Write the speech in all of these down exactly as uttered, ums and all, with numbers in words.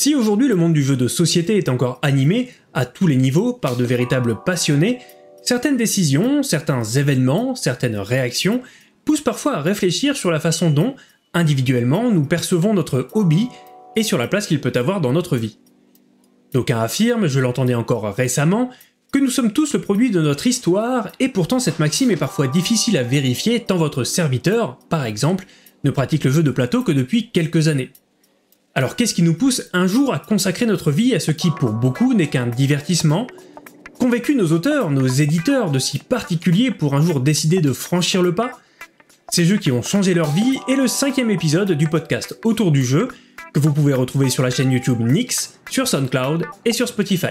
Si aujourd'hui le monde du jeu de société est encore animé, à tous les niveaux, par de véritables passionnés, certaines décisions, certains événements, certaines réactions poussent parfois à réfléchir sur la façon dont, individuellement, nous percevons notre hobby et sur la place qu'il peut avoir dans notre vie. D'aucuns affirment, je l'entendais encore récemment, que nous sommes tous le produit de notre histoire, et pourtant cette maxime est parfois difficile à vérifier tant votre serviteur, par exemple, ne pratique le jeu de plateau que depuis quelques années. Alors qu'est-ce qui nous pousse un jour à consacrer notre vie à ce qui, pour beaucoup, n'est qu'un divertissement? Qu'ont vécu nos auteurs, nos éditeurs de si particulier pour un jour décider de franchir le pas? Ces jeux qui ont changé leur vie est le cinquième épisode du podcast Autour du jeu, que vous pouvez retrouver sur la chaîne YouTube Nyx, sur SoundCloud et sur Spotify.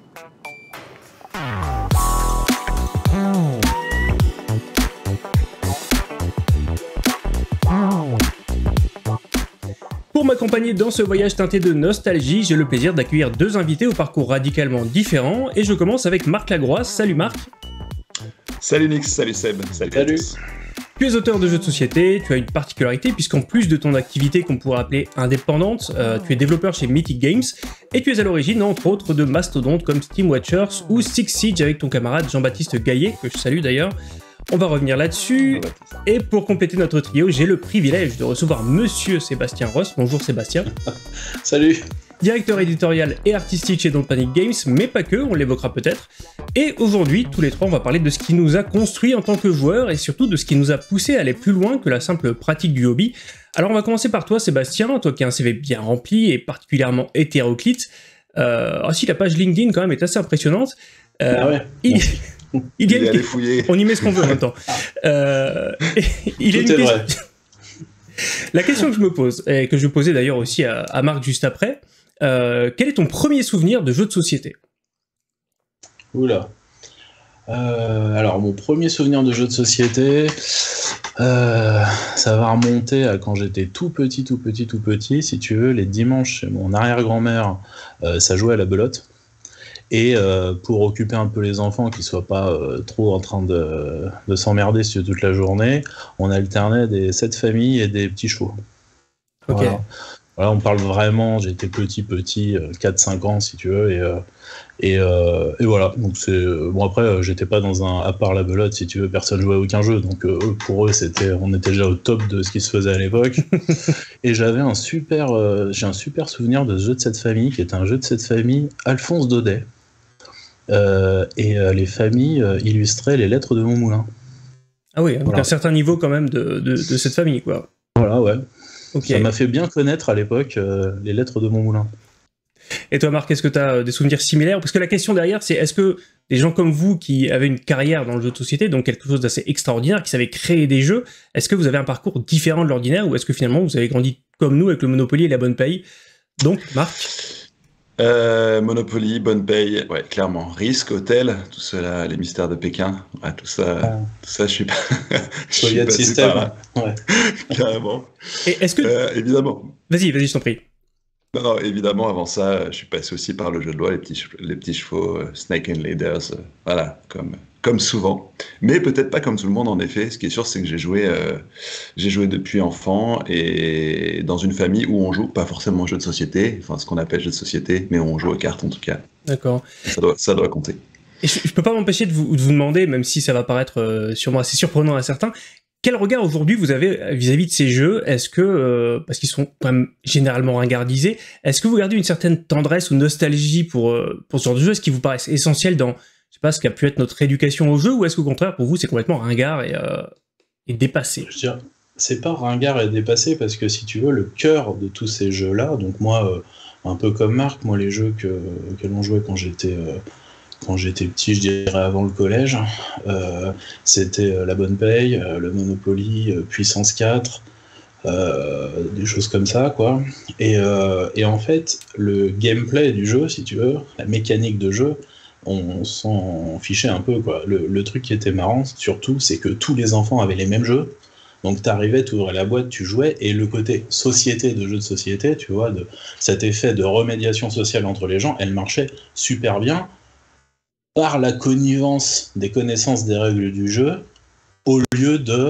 Pour m'accompagner dans ce voyage teinté de nostalgie, j'ai le plaisir d'accueillir deux invités au parcours radicalement différent, et je commence avec Marc Lagroix. Salut Marc. Salut Nyx, salut Seb, salut, salut. à tous. Tu es auteur de jeux de société, tu as une particularité puisqu'en plus de ton activité qu'on pourrait appeler indépendante, euh, tu es développeur chez Mythic Games, et tu es à l'origine entre autres de mastodontes comme Steam Watchers ou Six Siege avec ton camarade Jean-Baptiste Gaillet, que je salue d'ailleurs. On va revenir là-dessus, et pour compléter notre trio, j'ai le privilège de recevoir Monsieur Sébastien Ross. Bonjour Sébastien. Salut. Directeur éditorial et artistique chez Don't Panic Games, mais pas que, on l'évoquera peut-être. Et aujourd'hui, tous les trois, on va parler de ce qui nous a construit en tant que joueurs, et surtout de ce qui nous a poussé à aller plus loin que la simple pratique du hobby. Alors on va commencer par toi Sébastien, toi qui as un C V bien rempli et particulièrement hétéroclite. Euh, ah si, la page LinkedIn quand même est assez impressionnante. Euh, ah ouais. il... Il, il est allé fouiller. On y met ce qu'on veut en même temps. Euh, il Tout est, est une vrai. question... La question que je me pose, et que je vais poser d'ailleurs aussi à, à Marc juste après, euh, quel est ton premier souvenir de jeu de société? Oula. Euh, alors, mon premier souvenir de jeu de société, euh, ça va remonter à quand j'étais tout petit, tout petit, tout petit. Si tu veux, les dimanches chez mon arrière-grand-mère, euh, ça jouait à la belote. Et euh, pour occuper un peu les enfants, qu'ils ne soient pas euh, trop en train de, de s'emmerder sur toute la journée, on alternait des sept familles et des petits chevaux. Ok. Voilà. Voilà, on parle vraiment, j'étais petit, petit, euh, quatre cinq ans si tu veux, et, euh, et, euh, et voilà. Donc c'est bon, après, euh, j'étais pas dans un, à part la belote, si tu veux, personne jouait à aucun jeu, donc euh, eux, pour eux, c'était, on était déjà au top de ce qui se faisait à l'époque. Et j'avais un super, euh, j'ai un super souvenir de ce jeu de cette famille, qui était un jeu de cette famille, Alphonse Daudet. Euh, et euh, les familles euh, illustraient les lettres de Montmoulin. Ah oui, donc voilà. Un certain niveau quand même de, de, de cette famille, quoi. Voilà, ouais. Okay. Ça m'a fait bien connaître à l'époque euh, les lettres de Montmoulin. Et toi, Marc, est-ce que tu as des souvenirs similaires? Parce que la question derrière, c'est est-ce que des gens comme vous qui avaient une carrière dans le jeu de société, donc quelque chose d'assez extraordinaire, qui savaient créer des jeux, est-ce que vous avez un parcours différent de l'ordinaire, ou est-ce que finalement vous avez grandi comme nous avec le Monopoly et la bonne paye? Donc, Marc? Euh, Monopoly, bonne paye, ouais, clairement. Risque, hôtel, tout cela, les mystères de Pékin, ouais, tout ça, ah. tout ça, je suis pas. je suis pas système, ouais. Carrément. Et est-ce que euh, évidemment. Vas-y, vas-y, je t'en prie. Non, non, évidemment, avant ça, je suis passé aussi par le jeu de loi, les petits, les petits chevaux, euh, Snake and Ladders, euh, voilà, comme, comme souvent. Mais peut-être pas comme tout le monde, en effet. Ce qui est sûr, c'est que j'ai joué, euh, j'ai joué depuis enfant et dans une famille où on joue pas forcément aux jeux de société, enfin ce qu'on appelle jeux de société, mais on joue aux cartes en tout cas. D'accord. Ça doit, ça doit compter. Et je, je peux pas m'empêcher de vous, de vous demander, même si ça va paraître euh, sûrement assez surprenant à certains, quel regard aujourd'hui vous avez vis-à-vis de ces jeux? Est-ce que, euh, parce qu'ils sont quand même généralement ringardisés, est-ce que vous gardez une certaine tendresse ou nostalgie pour, euh, pour ce genre de jeux? Est-ce qu'ils vous paraissent essentiels dans, je sais pas, ce qu'a pu être notre éducation au jeu, ou est-ce qu'au contraire, pour vous, c'est complètement ringard et, euh, et dépassé? Je dirais, c'est pas ringard et dépassé, parce que si tu veux, le cœur de tous ces jeux-là, donc moi, euh, un peu comme Marc, moi, les jeux que, que l'on jouait quand j'étais... Euh, Quand j'étais petit, je dirais avant le collège, euh, c'était euh, la bonne paye, euh, le Monopoly, euh, Puissance quatre, euh, des choses comme ça, quoi. Et, euh, et en fait, le gameplay du jeu, si tu veux, la mécanique de jeu, on, on s'en fichait un peu, quoi. Le, le truc qui était marrant, surtout, c'est que tous les enfants avaient les mêmes jeux. Donc t'arrivais, tu ouvrais la boîte, tu jouais, et le côté société de jeu de société, tu vois, de cet effet de remédiation sociale entre les gens, elle marchait super bien, par la connivence des connaissances des règles du jeu, au lieu de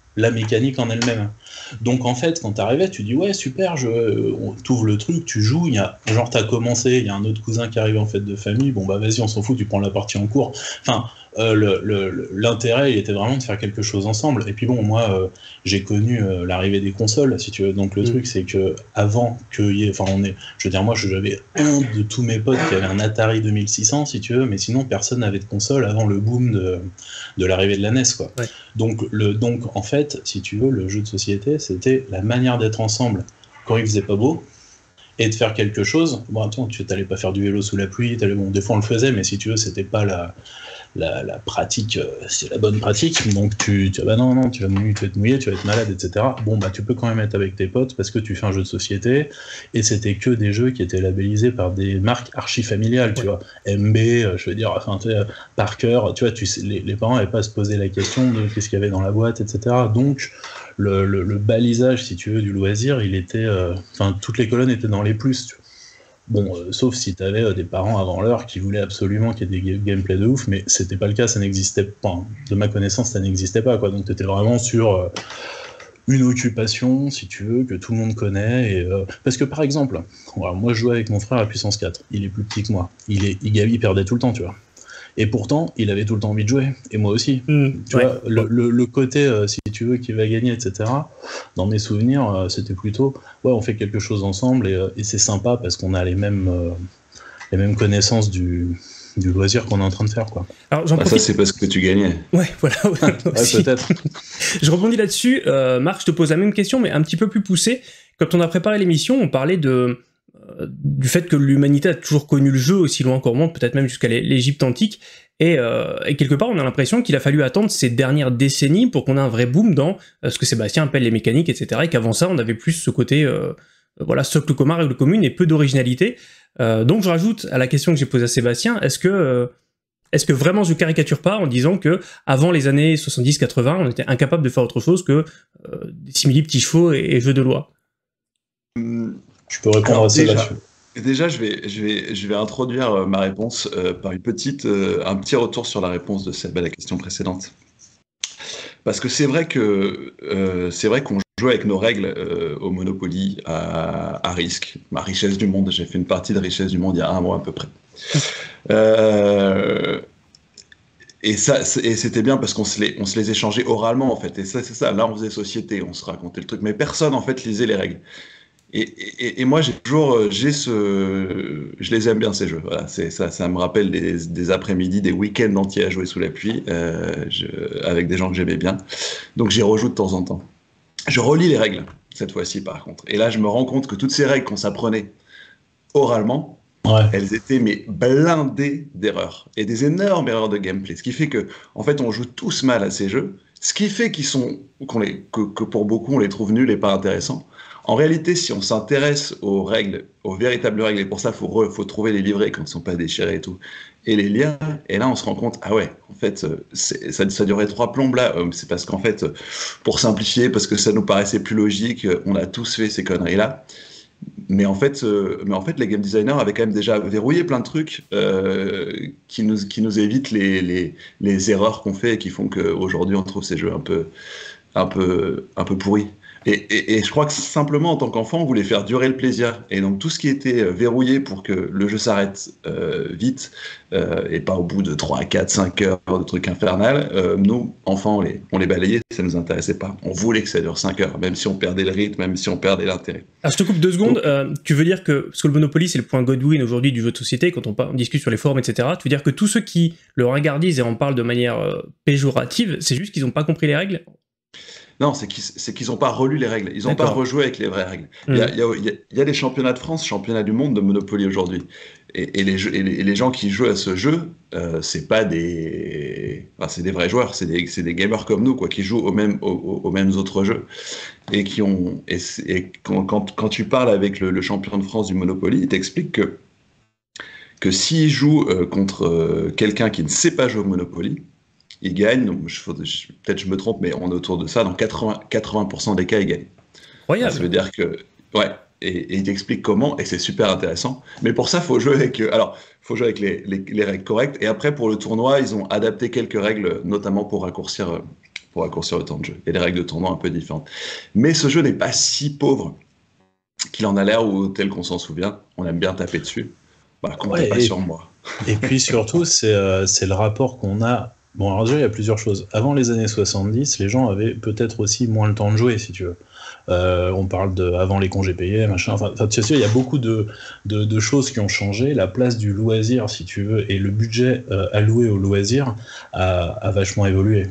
la mécanique en elle-même. Donc en fait, quand t'arrivais, tu dis ouais super, je, on t'ouvre le truc, tu joues, il y a, genre t'as commencé, il y a un autre cousin qui arrive en fête de famille, bon bah vas-y on s'en fout, tu prends la partie en cours. Enfin, euh, le, le, l'intérêt il était vraiment de faire quelque chose ensemble. Et puis bon, moi euh, j'ai connu euh, l'arrivée des consoles, si tu veux. Donc le mmh. truc c'est que avant que y ait, enfin on est, je veux dire moi j'avais un de tous mes potes qui avait un Atari deux mille six cents si tu veux, mais sinon personne n'avait de console avant le boom de, de l'arrivée de la N E S quoi. Ouais. Donc le, donc en fait si tu veux le jeu de société c'était la manière d'être ensemble quand il faisait pas beau et de faire quelque chose. Bon attends, tu t'allais pas faire du vélo sous la pluie, bon des fois on le faisait, mais si tu veux c'était pas la La, la pratique, euh, c'est la bonne pratique, donc tu, tu bah non, non, tu vas, mouiller, tu vas te mouiller, tu vas être malade, et cetera. Bon, bah tu peux quand même être avec tes potes parce que tu fais un jeu de société, et c'était que des jeux qui étaient labellisés par des marques archi-familiales, tu ouais. vois, M B, euh, je veux dire, enfin, tu sais, Parker, tu vois, tu sais, les, les parents n'avaient pas à se poser la question de qu'est-ce qu'il y avait dans la boîte, et cetera. Donc, le, le, le balisage, si tu veux, du loisir, il était, enfin, euh, toutes les colonnes étaient dans les plus, tu vois. Bon, euh, sauf si t'avais euh, des parents avant l'heure qui voulaient absolument qu'il y ait des ga- gameplays de ouf, mais c'était pas le cas, ça n'existait pas. De ma connaissance, ça n'existait pas, quoi. Donc t'étais vraiment sur euh, une occupation, si tu veux, que tout le monde connaît. Et, euh... Parce que par exemple, voilà, moi je jouais avec mon frère à puissance quatre, il est plus petit que moi, il, est, il, il perdait tout le temps, tu vois. Et pourtant, il avait tout le temps envie de jouer, et moi aussi. Mmh, tu ouais. vois, le, le, le côté, euh, si tu veux, qui va gagner, et cetera, dans mes souvenirs, euh, c'était plutôt, ouais, on fait quelque chose ensemble, et, euh, et c'est sympa parce qu'on a les mêmes, euh, les mêmes connaissances du, du loisir qu'on est en train de faire, quoi. Alors, j'en ah, profite... Ça, c'est parce que tu gagnais. Ouais, voilà. Ouais, ouais, peut-être. Je rebondis là-dessus. Euh, Marc, je te pose la même question, mais un petit peu plus poussée. Quand on a préparé l'émission, on parlait de... du fait que l'humanité a toujours connu le jeu aussi loin qu'on remonte, peut-être même jusqu'à l'Égypte antique, et, euh, et quelque part on a l'impression qu'il a fallu attendre ces dernières décennies pour qu'on ait un vrai boom dans euh, ce que Sébastien appelle les mécaniques, et cetera, et qu'avant ça on avait plus ce côté euh, voilà, socle commun, règle commune et peu d'originalité. Euh, donc je rajoute à la question que j'ai posée à Sébastien, est-ce que, euh, est-ce que vraiment je caricature pas en disant que avant les années soixante-dix quatre-vingts on était incapable de faire autre chose que euh, des simili petits chevaux et, et jeux de loi? Hum. Tu peux répondre à ça là-dessus. Déjà, je vais, je vais, je vais introduire euh, ma réponse euh, par une petite, euh, un petit retour sur la réponse de Seb à la question précédente. Parce que c'est vrai que euh, c'est vrai qu'on joue avec nos règles euh, au Monopoly à, à risque. Ma richesse du monde, j'ai fait une partie de richesse du monde il y a un mois à peu près. euh, et ça, et c'était bien parce qu'on se les, on se les échangeait oralement en fait. Et ça, c'est ça. Là, on faisait société, on se racontait le truc, mais personne en fait lisait les règles. Et, et, et moi, j'ai toujours, j'ai ce, je les aime bien ces jeux. Voilà, c'est ça, ça me rappelle des, des après-midi, des week-ends entiers à jouer sous la pluie, euh, je, avec des gens que j'aimais bien. Donc j'y rejoue de temps en temps. Je relis les règles cette fois-ci, par contre. Et là, je me rends compte que toutes ces règles qu'on s'apprenait oralement, ouais. elles étaient mais blindées d'erreurs et des énormes erreurs de gameplay. Ce qui fait que, en fait, on joue tous mal à ces jeux. Ce qui fait qu'ils sont, qu'on les, que, que pour beaucoup, on les trouve nuls et pas intéressants. En réalité, si on s'intéresse aux règles, aux véritables règles, et pour ça, il faut, faut trouver les livrets quand ils ne sont pas déchirés et tout, et les lire, et là, on se rend compte, ah ouais, en fait, ça, ça durait trois plombes là, c'est parce qu'en fait, pour simplifier, parce que ça nous paraissait plus logique, on a tous fait ces conneries-là, mais en fait, euh, mais en fait les game designers avaient quand même déjà verrouillé plein de trucs euh, qui, nous, qui nous évitent les, les, les erreurs qu'on fait et qui font qu'aujourd'hui, on trouve ces jeux un peu, un peu, un peu pourris. Et, et, et je crois que simplement en tant qu'enfant, on voulait faire durer le plaisir. Et donc tout ce qui était verrouillé pour que le jeu s'arrête euh, vite, euh, et pas au bout de trois, quatre, cinq heures de trucs infernal, euh, nous, enfants, on les, on les balayait, ça nous intéressait pas. On voulait que ça dure cinq heures, même si on perdait le rythme, même si on perdait l'intérêt. Alors je te coupe deux secondes, donc, euh, tu veux dire que, parce que le Monopoly c'est le point Godwin aujourd'hui du jeu de société, quand on, on discute sur les forums, et cetera, tu veux dire que tous ceux qui le regardisent et en parlent de manière euh, péjorative, c'est juste qu'ils n'ont pas compris les règles? Non, c'est qu'ils c'est qu'ils n'ont pas relu les règles. Ils n'ont pas rejoué avec les vraies règles. Mmh. Il y a, il y a, il y a les championnats de France, championnats du monde de Monopoly aujourd'hui. Et, et, les jeux, et, les, et les gens qui jouent à ce jeu, euh, c'est pas des, enfin, c'est des vrais joueurs, c'est des, c'est des gamers comme nous, quoi, qui jouent aux mêmes, aux, aux mêmes autres jeux et qui ont. Et, et quand, quand, quand tu parles avec le, le champion de France du Monopoly, il t'explique que que s'il joue euh, contre euh, quelqu'un qui ne sait pas jouer au Monopoly, il gagne, donc je, je, peut-être je me trompe, mais on est autour de ça, dans quatre-vingts pour cent des cas, il gagne. Incroyable. Ça veut dire que, ouais, et, et il t'explique comment, et c'est super intéressant. Mais pour ça, il faut jouer avec, alors, faut jouer avec les, les, les règles correctes, et après, pour le tournoi, ils ont adapté quelques règles, notamment pour raccourcir, pour raccourcir le temps de jeu. Et les règles de tournoi un peu différentes. Mais ce jeu n'est pas si pauvre qu'il en a l'air, ou tel qu'on s'en souvient. On aime bien taper dessus. Bah, comptez Ouais, pas et- sur moi. Et puis surtout, c'est euh, c'est le rapport qu'on a. Bon, alors déjà, il y a plusieurs choses. Avant les années soixante-dix, les gens avaient peut-être aussi moins le temps de jouer, si tu veux. Euh, on parle de avant les congés payés, machin. Enfin, enfin, tu sais, il y a beaucoup de, de, de choses qui ont changé. La place du loisir, si tu veux, et le budget euh, alloué au loisir a, a vachement évolué.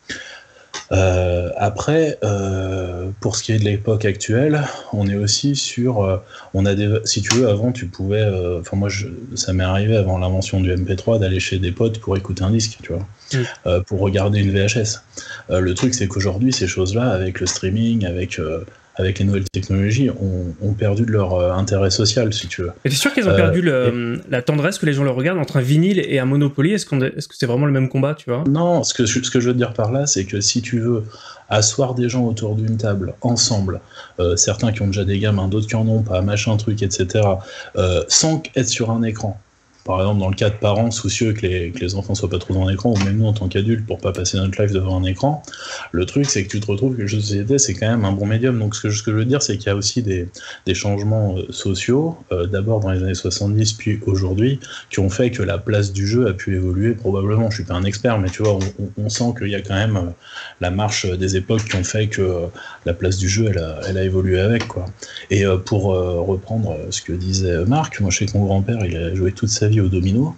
Euh, après, euh, pour ce qui est de l'époque actuelle, on est aussi sur, euh, on a des, si tu veux, avant tu pouvais, euh, enfin moi, je, ça m'est arrivé avant l'invention du M P trois d'aller chez des potes pour écouter un disque, tu vois, Mm. euh, pour regarder une V H S. Euh, le truc, c'est qu'aujourd'hui, ces choses-là, avec le streaming, avec euh, avec les nouvelles technologies, ont, ont perdu de leur euh, intérêt social, si tu veux. Et t'es sûr qu'ils ont Euh, perdu le, la tendresse que les gens le regardent entre un vinyle et un Monopoly? Est-ce qu'on est, est-ce que c'est vraiment le même combat, tu vois? Non, ce que, ce que je veux dire par là, c'est que si tu veux asseoir des gens autour d'une table, ensemble, euh, certains qui ont déjà des gamins, d'autres qui en ont pas, machin, truc, et cetera, euh, sans être sur un écran. Par exemple, dans le cas de parents soucieux que les, que les enfants soient pas trop dans l'écran, ou même nous en tant qu'adultes, pour pas passer notre life devant un écran, le truc, c'est que tu te retrouves que le jeu de société, c'est quand même un bon médium. Donc, ce que, ce que je veux dire, c'est qu'il y a aussi des, des changements euh, sociaux, euh, d'abord dans les années soixante-dix, puis aujourd'hui, qui ont fait que la place du jeu a pu évoluer, probablement. Je suis pas un expert, mais tu vois, on, on, on sent qu'il y a quand même euh, la marche des époques qui ont fait que euh, la place du jeu, elle a, elle a évolué avec, quoi. Et euh, pour euh, reprendre euh, ce que disait Marc, moi, je sais que mon grand-père, il a joué toute sa vie au domino,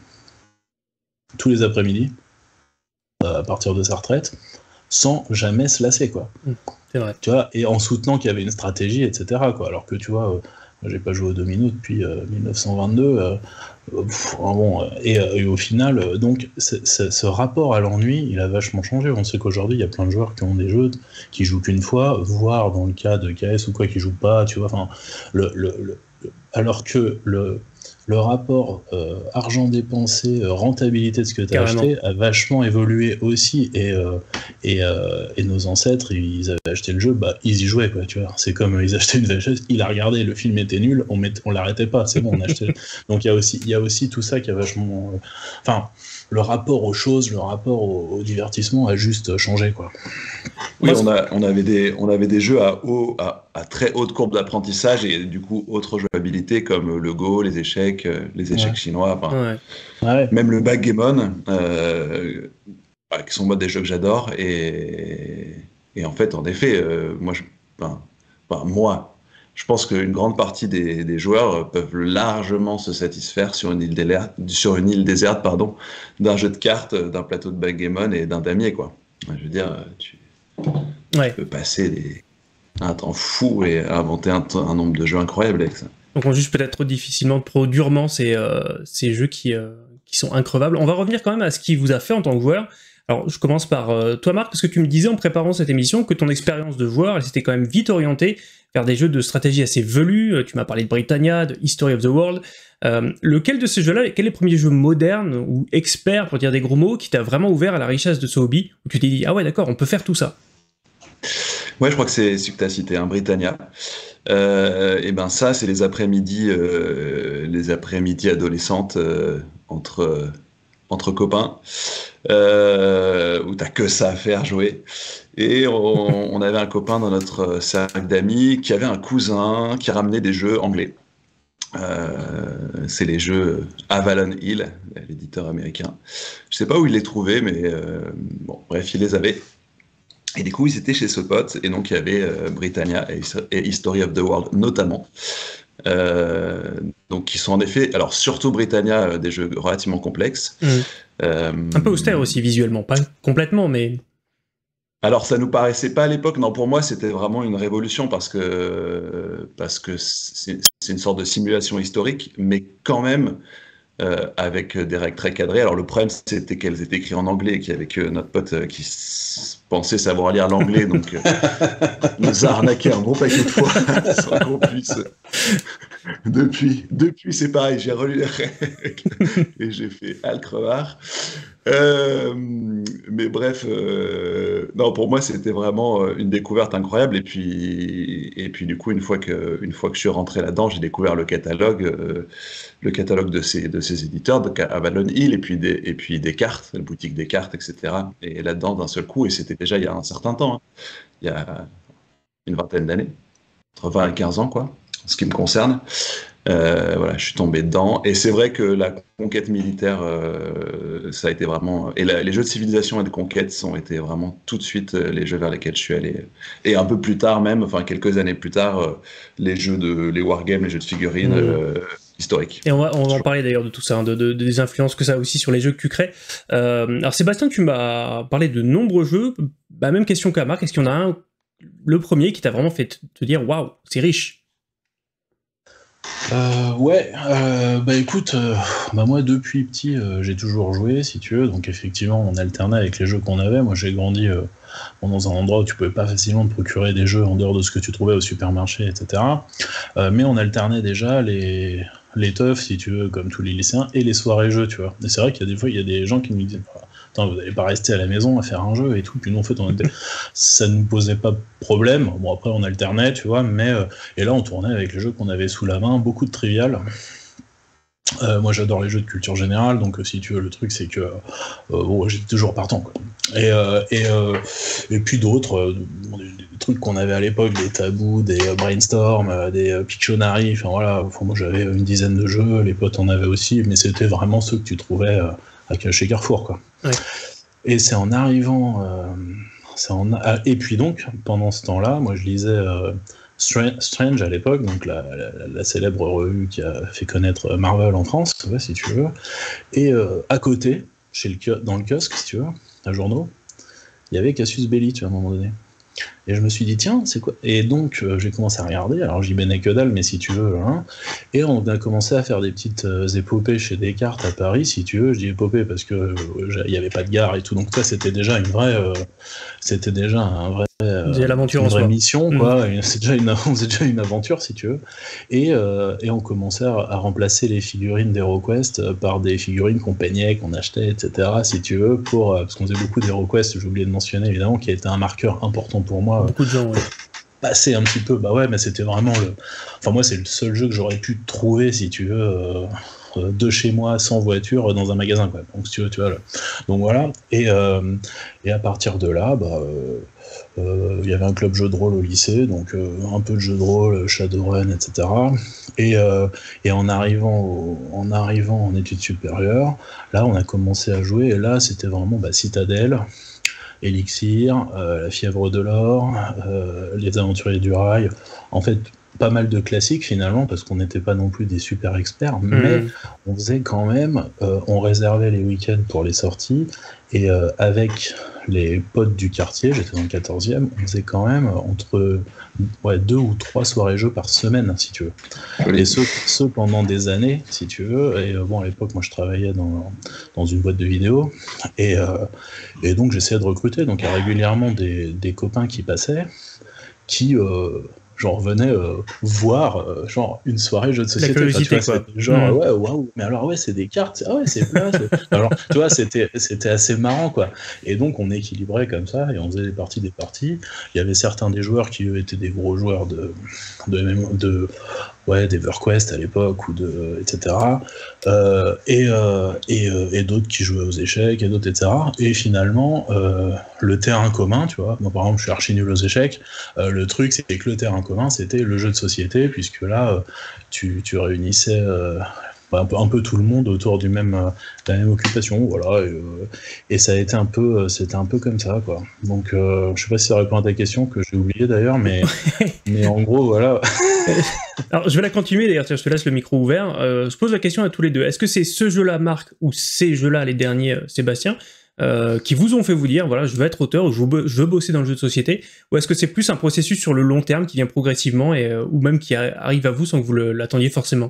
tous les après-midi, euh, à partir de sa retraite, sans jamais se lasser, quoi. C'est vrai. Tu vois, et en soutenant qu'il y avait une stratégie, et cetera, quoi. Alors que tu vois, euh, moi, j'ai pas joué au domino depuis euh, mille neuf cent vingt-deux, euh, euh, pff, ah bon, euh, et, euh, et au final, euh, donc, c'est- c'est- ce rapport à l'ennui, il a vachement changé. On sait qu'aujourd'hui, il y a plein de joueurs qui ont des jeux qui jouent qu'une fois, voire dans le cas de K S ou quoi, qui jouent pas, tu vois, enfin, le, le, le- le- alors que le le rapport euh, argent dépensé, euh, rentabilité de ce que tu as Carrément. acheté a vachement évolué aussi. Et, euh, et, euh, et nos ancêtres, ils avaient acheté le jeu, bah, ils y jouaient, quoi, tu vois. C'est comme euh, ils achetaient une V H S, ils la regardaient, le film était nul, on, met, on l'arrêtait pas, c'est bon, on achetait. Donc il y a aussi, il y a aussi tout ça qui a vachement. euh, Enfin, le rapport aux choses, le rapport au, au divertissement a juste changé, quoi. Oui, Moi, on, a, on, avait des, on avait des jeux à, haut, à, à très haute courbe d'apprentissage et du coup autre jouabilité comme le Go, les échecs, euh, les échecs Ouais. chinois, enfin, Ouais. Ouais. même le backgammon, euh, bah, qui sont moi des jeux que j'adore. Et, et en fait, en effet, euh, moi, je, enfin, enfin, moi, je pense qu'une grande partie des, des joueurs peuvent largement se satisfaire sur une île, délère, sur une île déserte pardon, d'un jeu de cartes, d'un plateau de backgammon et d'un damier, quoi. Je veux dire, tu Ouais. peux passer des, un temps fou et inventer un, t- un nombre de jeux incroyable avec ça. Donc on juge peut-être trop difficilement, trop durement ces, euh, ces jeux qui, euh, qui sont increvables. On va revenir quand même à ce qui vous a fait en tant que joueur. Alors je commence par euh, toi Marc, parce que tu me disais en préparant cette émission que ton expérience de joueur, elle s'était quand même vite orientée vers des jeux de stratégie assez velus. Tu m'as parlé de Britannia, de History of the World. Euh, lequel de ces jeux-là, quel est le premier jeu moderne ou expert, pour dire des gros mots, qui t'a vraiment ouvert à la richesse de ce hobby, où tu t'es dit, ah ouais d'accord, on peut faire tout ça? Ouais, je crois que c'est ce que tu as cité, un Britannia. Euh, et ben ça, c'est les après-midi, euh, les après-midi adolescentes euh, entre, euh, entre copains, euh, où t'as que ça à faire, jouer. Et on, on avait un copain dans notre cercle d'amis qui avait un cousin qui ramenait des jeux anglais. Euh, c'est les jeux Avalon Hill, l'éditeur américain. Je sais pas où il les trouvait, mais euh, bon, bref, il les avait. Et du coup, ils étaient chez ce pote, et donc il y avait euh, Britannia et, et History of the World notamment. Euh, donc, qui sont en effet, alors surtout Britannia, euh, des jeux relativement complexes. Mmh. Euh, Un peu austère aussi visuellement, pas complètement, mais... Alors, ça nous paraissait pas à l'époque. Non, pour moi, c'était vraiment une révolution parce que parce que c'est c'est une sorte de simulation historique, mais quand même euh, avec des règles très cadrées. Alors, le problème, c'était qu'elles étaient écrites en anglais et qu'il y avait que notre pote euh, qui s- pensait savoir lire l'anglais, donc euh, nous a arnaqué un gros paquet de fois sans qu'on puisse Depuis, depuis c'est pareil, j'ai relu les règles et j'ai fait Al crevard. Euh, mais bref, euh, non, pour moi c'était vraiment euh, une découverte incroyable. Et puis, et puis du coup, une fois que, une fois que je suis rentré là-dedans, j'ai découvert le catalogue, euh, le catalogue de ces, de ces éditeurs, de Avalon Hill, et puis des, et puis des cartes, la boutique des cartes, et cetera. Et là-dedans d'un seul coup, et c'était déjà il y a un certain temps, hein, il y a une vingtaine d'années, entre vingt et quinze ans, quoi, en ce qui me concerne. Euh, voilà, je suis tombé dedans. Et c'est vrai que la conquête militaire, euh, ça a été vraiment. Et la, les jeux de civilisation et de conquête ont été vraiment tout de suite euh, les jeux vers lesquels je suis allé. Et un peu plus tard, même, enfin quelques années plus tard, euh, les jeux de. Les wargames, les jeux de figurines. Mmh. Euh, historiques. Et on va, on va en parler d'ailleurs de tout ça, hein, de, de, des influences que ça a aussi sur les jeux que tu crées. Euh, alors Sébastien, tu m'as parlé de nombreux jeux. Bah, même question qu'à Marc, est-ce qu'il y en a un, le premier, qui t'a vraiment fait te dire waouh, c'est riche? Euh, ouais, euh, bah écoute, euh, bah moi depuis petit euh, j'ai toujours joué si tu veux, donc effectivement on alternait avec les jeux qu'on avait. Moi j'ai grandi euh, dans un endroit où tu pouvais pas facilement te procurer des jeux en dehors de ce que tu trouvais au supermarché, et cetera. Euh, mais on alternait déjà les, les teufs si tu veux, comme tous les lycéens, et les soirées jeux, tu vois. Et c'est vrai qu'il y a des fois il y a des gens qui me disaient attends, vous n'allez pas rester à la maison à faire un jeu et tout. Puis nous, en fait, on était... ça ne nous posait pas de problème. Bon, après, on alternait, tu vois, mais... Euh... Et là, on tournait avec les jeux qu'on avait sous la main, beaucoup de trivial. Euh, moi, j'adore les jeux de culture générale, donc si tu veux, le truc, c'est que... Euh, bon, j'étais toujours partant, quoi. Et, euh, et, euh, et puis d'autres, euh, des, des trucs qu'on avait à l'époque, des tabous, des euh, brainstorm, euh, des euh, Pictionary, enfin voilà, enfin, moi j'avais une dizaine de jeux, les potes en avaient aussi, mais c'était vraiment ceux que tu trouvais... Euh, chez Carrefour, quoi. Ouais. Et c'est en arrivant... Euh, c'est en, ah, et puis donc, pendant ce temps-là, moi je lisais euh, Strange à l'époque, donc la, la, la célèbre revue qui a fait connaître Marvel en France, ouais, si tu veux. Et euh, à côté, chez le, dans le kiosque, si tu veux, à journaux, il y avait Cassius Belli, tu vois, à un moment donné. Et je me suis dit, tiens, c'est quoi? Et donc, euh, j'ai commencé à regarder, alors j'y baignais que dalle, mais si tu veux, hein. Et on a commencé à faire des petites euh, épopées chez Descartes à Paris, si tu veux. Je dis épopée parce que euh, il n'y avait pas de gare et tout, donc ça, c'était déjà une vraie... Euh, c'était déjà un vrai... Euh, l'aventure une en vraie soi. mission, quoi. Mmh. C'est déjà, c'est déjà une aventure, si tu veux. Et, euh, et on commençait à, à remplacer les figurines d'HeroQuest par des figurines qu'on peignait, qu'on achetait, et cetera, si tu veux, pour, parce qu'on faisait beaucoup d'HeroQuest, j'ai oublié de mentionner, évidemment, qui a été un marqueur important pour moi. Beaucoup de gens, ouais. Passer un petit peu, bah ouais, mais c'était vraiment le... Enfin, moi, c'est le seul jeu que j'aurais pu trouver, si tu veux... Euh... de chez moi sans voiture dans un magasin, quoi. Donc, si tu veux, tu vois, là. Donc voilà. Et, euh, et à partir de là, bah, euh, euh, il y avait un club jeu de rôle au lycée, donc euh, un peu de jeu de rôle, Shadowrun, et cetera. Et, euh, et en arrivant au, en arrivant en études supérieures, là, on a commencé à jouer. Et là, c'était vraiment bah, Citadel, Elixir, euh, La Fièvre de l'Or, euh, Les Aventuriers du Rail. En fait, pas mal de classiques finalement, parce qu'on n'était pas non plus des super experts, mmh. mais on faisait quand même, euh, on réservait les week-ends pour les sorties, et euh, avec les potes du quartier, j'étais dans le quatorzième, on faisait quand même entre ouais, deux ou trois soirées jeux par semaine, si tu veux. Oui. Et ce, ce pendant des années, si tu veux. Et euh, bon, à l'époque, moi, je travaillais dans, dans une boîte de vidéo, et, euh, et donc j'essayais de recruter. Donc il y a régulièrement des, des copains qui passaient, qui... Euh, genre venait euh, voir euh, genre une soirée jeu de société, enfin, tu vois, quoi. Genre mmh. ouais waouh, mais alors ouais c'est des cartes, ah ouais c'est plat, alors tu vois c'était c'était assez marrant quoi. Et donc on équilibrait comme ça et on faisait des parties des parties. Il y avait certains des joueurs qui eux, étaient des gros joueurs de de, de, de ouais d'EverQuest à l'époque ou de et cetera. Euh, et euh, et, euh, et d'autres qui jouaient aux échecs et d'autres et cetera. Et finalement euh, le terrain commun, tu vois, moi par exemple je suis archi nul aux échecs. Euh, le truc c'est que le terrain commun c'était le jeu de société, puisque là euh, tu, tu réunissais euh, un, peu, un peu tout le monde autour du même, euh, de la même occupation, voilà, et, euh, et ça a été un peu, c'était un peu comme ça, quoi. Donc euh, je sais pas si ça répond à ta question, que j'ai oublié d'ailleurs, mais, mais en gros, voilà. Alors je vais la continuer d'ailleurs, je te laisse le micro ouvert. Euh, je pose la question à tous les deux. Est-ce que c'est ce jeu-là, Marc, ou ces jeux-là, les derniers, Sébastien, Euh, qui vous ont fait vous dire, voilà, je veux être auteur, je veux, je veux bosser dans le jeu de société, ou est-ce que c'est plus un processus sur le long terme qui vient progressivement, et, euh, ou même qui a, arrive à vous sans que vous le, l'attendiez forcément?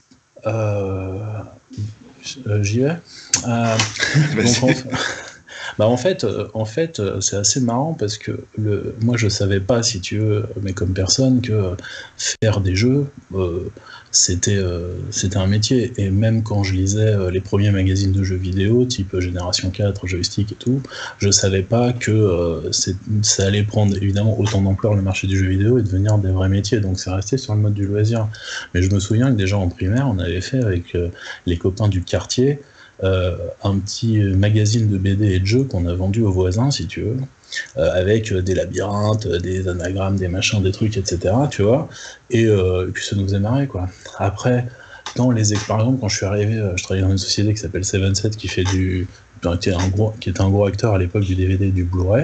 euh, J'y vais. Euh, donc, en, Bah en fait, euh, en fait, euh, c'est assez marrant parce que le, moi je savais pas, si tu veux, mais comme personne, que euh, faire des jeux, euh, c'était euh, c'était un métier. Et même quand je lisais euh, les premiers magazines de jeux vidéo, type euh, Génération quatre, Joystick et tout, je savais pas que euh, c'est- ça allait prendre évidemment autant d'ampleur le marché du jeu vidéo et devenir des vrais métiers. Donc c'est resté sur le mode du loisir. Mais je me souviens que déjà en primaire, on avait fait avec euh, les copains du quartier euh, un petit magazine de B D et de jeux qu'on a vendu aux voisins, si tu veux, euh, avec euh, des labyrinthes, euh, des anagrammes, des machins, des trucs, et cetera. Tu vois, et, euh, et puis ça nous faisait marrer, quoi. Après, dans les ex- par exemple, quand je suis arrivé, euh, je travaillais dans une société qui s'appelle Seven Set, qui fait du, qui était un gros, qui était un gros acteur à l'époque du D V D et du Blu-ray.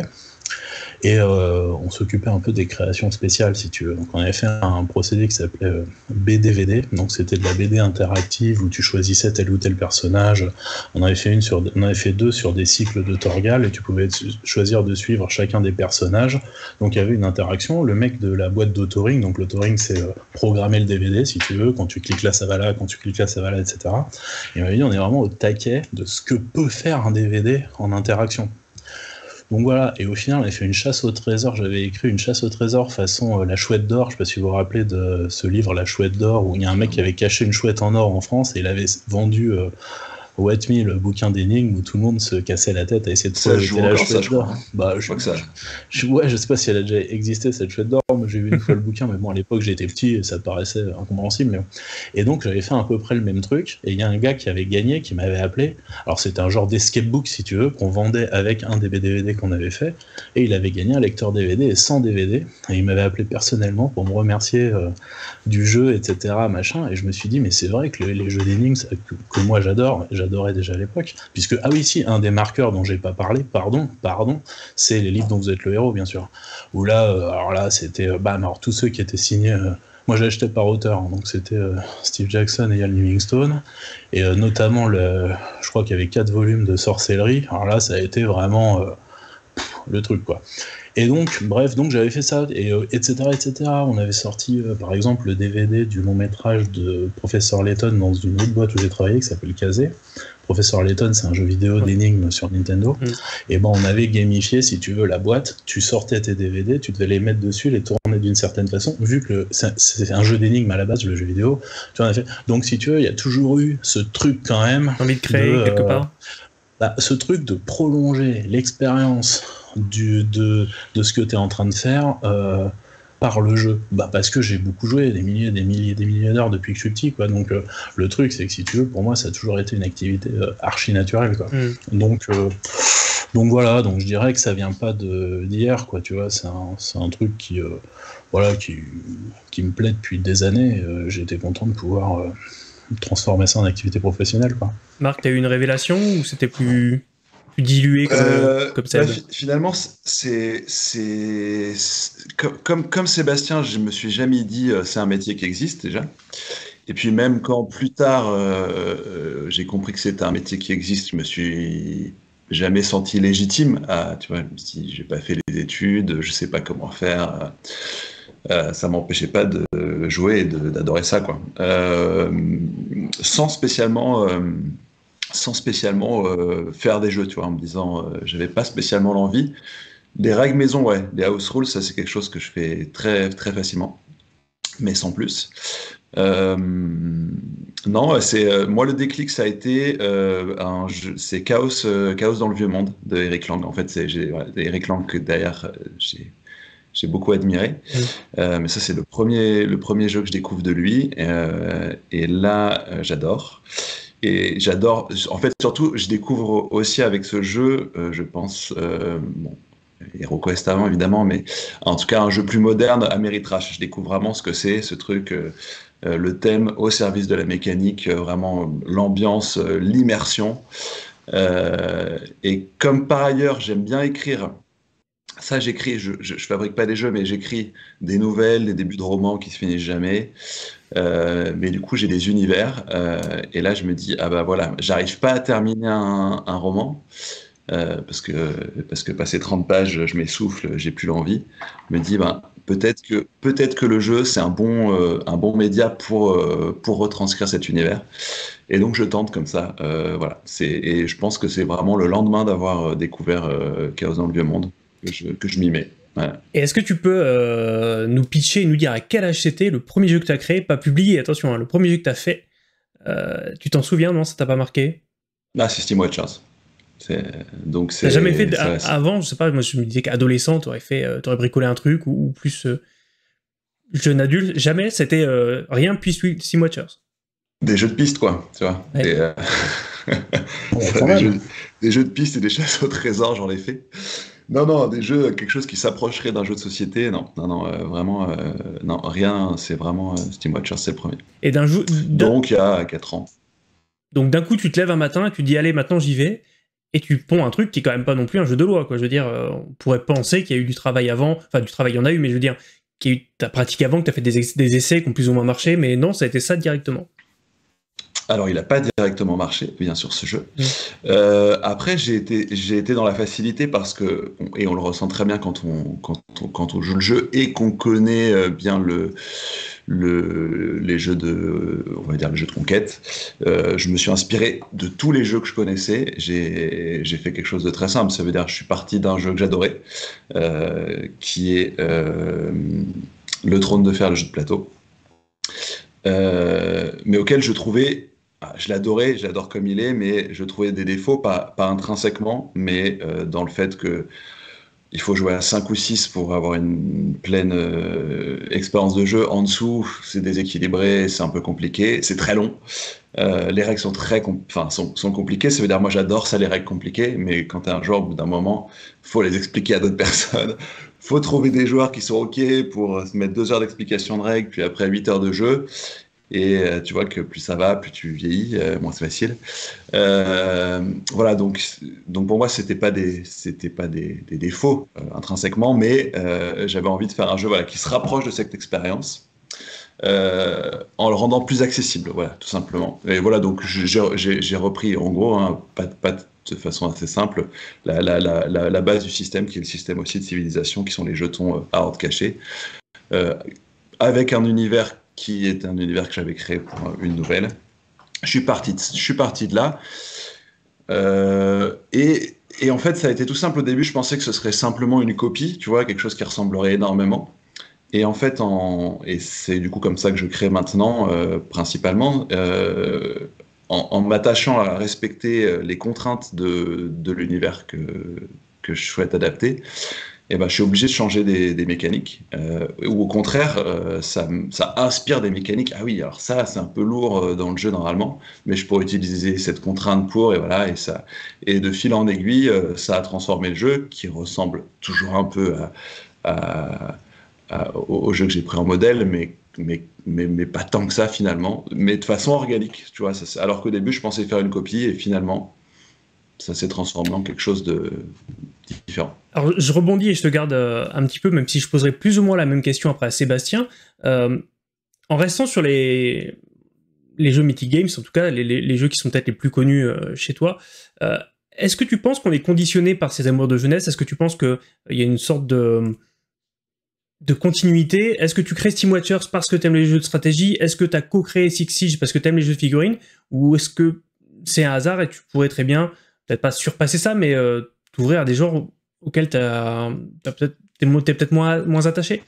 Et euh, on s'occupait un peu des créations spéciales, si tu veux. Donc on avait fait un procédé qui s'appelait euh, B D V D. Donc c'était de la B D interactive où tu choisissais tel ou tel personnage. On avait fait une sur, on avait fait deux sur des cycles de Torgal et tu pouvais choisir de suivre chacun des personnages. Donc il y avait une interaction. Le mec de la boîte d'autoring, donc l'autoring c'est euh, programmer le D V D, si tu veux. Quand tu cliques là, ça va là. Quand tu cliques là, ça va là, et cetera. Et on m'avait dit on est vraiment au taquet de ce que peut faire un D V D en interaction. Donc voilà, et au final, on a fait une chasse au trésor. J'avais écrit une chasse au trésor façon euh, La Chouette d'Or. Je sais pas si vous vous rappelez de ce livre, La Chouette d'Or, où il y a un mec qui avait caché une chouette en or en France et il avait vendu euh, au Whatme le bouquin d'énigmes où tout le monde se cassait la tête à essayer de Ça trouver joue la encore, chouette ça, je crois. d'or. Bah, Je je, crois que ça. je- ouais, je sais pas si elle a déjà existé cette chouette d'or. Moi, j'ai vu une fois le bouquin, mais bon, à l'époque, j'étais petit et ça paraissait incompréhensible. Mais... Et donc, j'avais fait à peu près le même truc. Et il y a un gars qui avait gagné, qui m'avait appelé. Alors, c'était un genre d'escape book, si tu veux, qu'on vendait avec un des B D V D qu'on avait fait. Et il avait gagné un lecteur D V D et cent D V D. Et il m'avait appelé personnellement pour me remercier euh, du jeu, et cetera. Machin. Et je me suis dit, mais c'est vrai que les, les jeux d'énigmes, ça- que, que moi j'adore, j'adorais déjà à l'époque. Puisque, ah oui, si, un des marqueurs dont j'ai pas parlé, pardon, pardon, c'est les livres dont vous êtes le héros, bien sûr. Où là, euh, alors là, c'était, euh, bam, alors tous ceux qui étaient signés, euh, moi j'ai acheté par auteur, hein, donc c'était euh, Steve Jackson et Ian Livingstone, et euh, notamment, le, je crois qu'il y avait quatre volumes de sorcellerie, alors là, ça a été vraiment euh, pff, le truc, quoi. Et donc, bref, donc j'avais fait ça, et euh, etc., et cetera. On avait sorti, euh, par exemple, le D V D du long métrage de Professeur Layton dans une autre boîte où j'ai travaillé, qui s'appelle Kazé. Professeur Layton, c'est un jeu vidéo d'énigmes sur Nintendo. Mm. Et ben, on avait gamifié, si tu veux, la boîte. Tu sortais tes D V D, tu devais les mettre dessus, les tourner d'une certaine façon. Vu que c'est, c'est un jeu d'énigmes à la base, le jeu vidéo, tu en as fait. Donc, si tu veux, il y a toujours eu ce truc quand même. Envie de créer de, quelque euh, part. Bah, ce truc de prolonger l'expérience du, de, de ce que tu es en train de faire euh, par le jeu. Bah, parce que j'ai beaucoup joué, des milliers, des milliers, des milliers d'heures depuis que je suis petit, quoi. Donc euh, le truc, c'est que si tu veux, pour moi, ça a toujours été une activité euh, archi naturelle, quoi. Mm. Donc, euh, donc voilà, donc je dirais que ça vient pas de, d'hier, quoi. Tu vois, c'est un, c'est un truc qui, euh, voilà, qui, qui me plaît depuis des années. Euh, j'ai été content de pouvoir euh, transformer ça en activité professionnelle, quoi. Marc, t'as eu une révélation ou c'était plus, plus dilué comme, euh, comme ça bah, Finalement, c'est, c'est, c'est comme, comme, comme Sébastien, je me suis jamais dit euh, c'est un métier qui existe déjà. Et puis même quand plus tard euh, j'ai compris que c'était un métier qui existe, je me suis jamais senti légitime à, tu vois, je me suis dit, j'ai pas fait les études, je sais pas comment faire. Euh, ça m'empêchait pas de jouer et de, d'adorer ça, quoi. Euh, sans spécialement, euh, sans spécialement euh, faire des jeux, tu vois, en me disant, euh, j'avais pas spécialement l'envie. Les règles maison, ouais, les house rules, ça c'est quelque chose que je fais très très facilement, mais sans plus. Euh, non, c'est euh, moi le déclic, ça a été euh, un jeu, c'est Chaos, euh, Chaos dans le vieux monde de Eric Lang. En fait, c'est j'ai, ouais, Eric Lang que d'ailleurs euh, j'ai j'ai beaucoup admiré. Mmh. Euh, mais ça, c'est le premier, le premier jeu que je découvre de lui. Euh, et là, euh, j'adore. Et j'adore, en fait, surtout, je découvre aussi avec ce jeu, euh, je pense, euh, bon, HeroQuest avant, évidemment, mais en tout cas, un jeu plus moderne, Ameritrash. Je découvre vraiment ce que c'est, ce truc, euh, euh, le thème au service de la mécanique, euh, vraiment l'ambiance, euh, l'immersion. Euh, et comme par ailleurs, j'aime bien écrire. Ça, j'écris, je, je, je fabrique pas des jeux, mais j'écris des nouvelles, des débuts de romans qui se finissent jamais. Euh, mais du coup, j'ai des univers. Euh, et là, je me dis, ah bah voilà, j'arrive pas à terminer un, un roman. Euh, parce que, parce que passer trente pages, je m'essouffle, j'ai plus l'envie. Je me dis, ben, peut-être que, peut-être que le jeu, c'est un bon, euh, un bon média pour, euh, pour retranscrire cet univers. Et donc, je tente comme ça. Euh, voilà. C'est, et je pense que c'est vraiment le lendemain d'avoir euh, découvert euh, Chaos dans le Vieux Monde que je, que je m'y mets. Voilà. Et est-ce que tu peux euh, nous pitcher et nous dire à quel âge c'était le premier jeu que tu as créé, pas publié, attention, hein, le premier jeu que tu as fait, euh, tu t'en souviens, non? Ça t'a pas marqué? Là, c'est Steam Watchers. C'est, donc c'est, T'as jamais fait d- ça, c'est- avant, je sais pas, moi je me disais qu'adolescent, t'aurais fait, euh, t'aurais bricolé un truc, ou, ou plus euh, jeune adulte, jamais, c'était euh, rien puis Steam Watchers. des jeux de piste, quoi. Tu vois. Ouais. Des, euh, Ouais, ça, quand des, même. jeux, des jeux de piste et des chasses au trésor, j'en ai fait. Non, non, des jeux, quelque chose qui s'approcherait d'un jeu de société, non, non, non, euh, vraiment, euh, non, rien, c'est vraiment euh, Steam Watchers, c'est le premier. Et d'un jour, d'un- Donc, il y a quatre ans. donc d'un coup, tu te lèves un matin et tu te dis, allez, maintenant j'y vais, et tu ponds un truc qui est quand même pas non plus un jeu de loi, quoi. Je veux dire, euh, on pourrait penser qu'il y a eu du travail avant, enfin, du travail, il y en a eu, mais je veux dire, qu'il y a eu ta pratique avant, que t'as fait des, ex- des essais qui ont plus ou moins marché, mais non, ça a été ça directement. Alors, il n'a pas directement marché, bien sûr, ce jeu. Mm. Euh, après, j'ai été, j'ai été dans la facilité parce que, et on le ressent très bien quand on, quand on, quand on joue le jeu et qu'on connaît euh, bien le, le, les jeux de, on va dire les jeux de conquête. Euh, je me suis inspiré de tous les jeux que je connaissais. J'ai, j'ai fait quelque chose de très simple. Ça veut dire que je suis parti d'un jeu que j'adorais, euh, qui est euh, Le Trône de Fer, le jeu de plateau, euh, mais auquel je trouvais ah, je l'adorais, je l'adore comme il est, mais je trouvais des défauts, pas, pas intrinsèquement, mais euh, dans le fait que il faut jouer à cinq ou six pour avoir une pleine euh, expérience de jeu. En dessous, c'est déséquilibré, c'est un peu compliqué, c'est très long. Euh, les règles sont très com- enfin, sont, sont compliquées, ça veut dire moi j'adore ça les règles compliquées, mais quand t'es un joueur, au bout d'un moment, faut les expliquer à d'autres personnes. Faut trouver des joueurs qui sont OK pour se mettre deux heures d'explication de règles, puis après huit heures de jeu. Et euh, tu vois que plus ça va, plus tu vieillis, euh, moins c'est facile. Euh, voilà, donc, donc pour moi, c'était pas des, c'était pas des, des défauts euh, intrinsèquement, mais euh, j'avais envie de faire un jeu voilà, qui se rapproche de cette expérience euh, en le rendant plus accessible, voilà, tout simplement. Et voilà, donc j'ai, j'ai, j'ai repris en gros, hein, pas, pas de façon assez simple, la, la, la, la, la base du système, qui est le système aussi de civilisation, qui sont les jetons euh, à ordre caché, euh, avec un univers qui est un univers que j'avais créé pour une nouvelle. Je suis parti de, je suis parti de là. Euh, et, et en fait, ça a été tout simple au début. Je pensais que ce serait simplement une copie, tu vois, quelque chose qui ressemblerait énormément. Et en fait, en, et c'est du coup comme ça que je crée maintenant, euh, principalement, euh, en, en m'attachant à respecter les contraintes de, de l'univers que, que je souhaite adapter. Et ben, je suis obligé de changer des, des mécaniques. Euh, ou au contraire, euh, ça, ça inspire des mécaniques. Ah oui, alors ça, c'est un peu lourd dans le jeu normalement, mais je pourrais utiliser cette contrainte pour, et voilà, et ça. Et de fil en aiguille, euh, ça a transformé le jeu, qui ressemble toujours un peu à, à, à, au, au jeu que j'ai pris en modèle, mais, mais, mais, mais pas tant que ça finalement, mais de façon organique, tu vois. Ça, alors qu'au début, je pensais faire une copie, et finalement, ça s'est transformé en quelque chose de différent. Alors, je rebondis et je te garde euh, un petit peu, même si je poserai plus ou moins la même question après à Sébastien. Euh, en restant sur les, les jeux Mythic Games, en tout cas, les, les, les jeux qui sont peut-être les plus connus euh, chez toi, euh, est-ce que tu penses qu'on est conditionné par ces amours de jeunesse? Est-ce que tu penses qu'il euh, y a une sorte de, de continuité? Est-ce que tu crées Steam Watchers parce que tu aimes les jeux de stratégie? Est-ce que tu as co-créé Six Siege parce que tu aimes les jeux de figurines? Ou est-ce que c'est un hasard et tu pourrais très bien, peut-être pas surpasser ça, mais euh, t'ouvrir à des genres auquel t'as, t'as peut-être, t'es, t'es peut-être moins, moins attaché?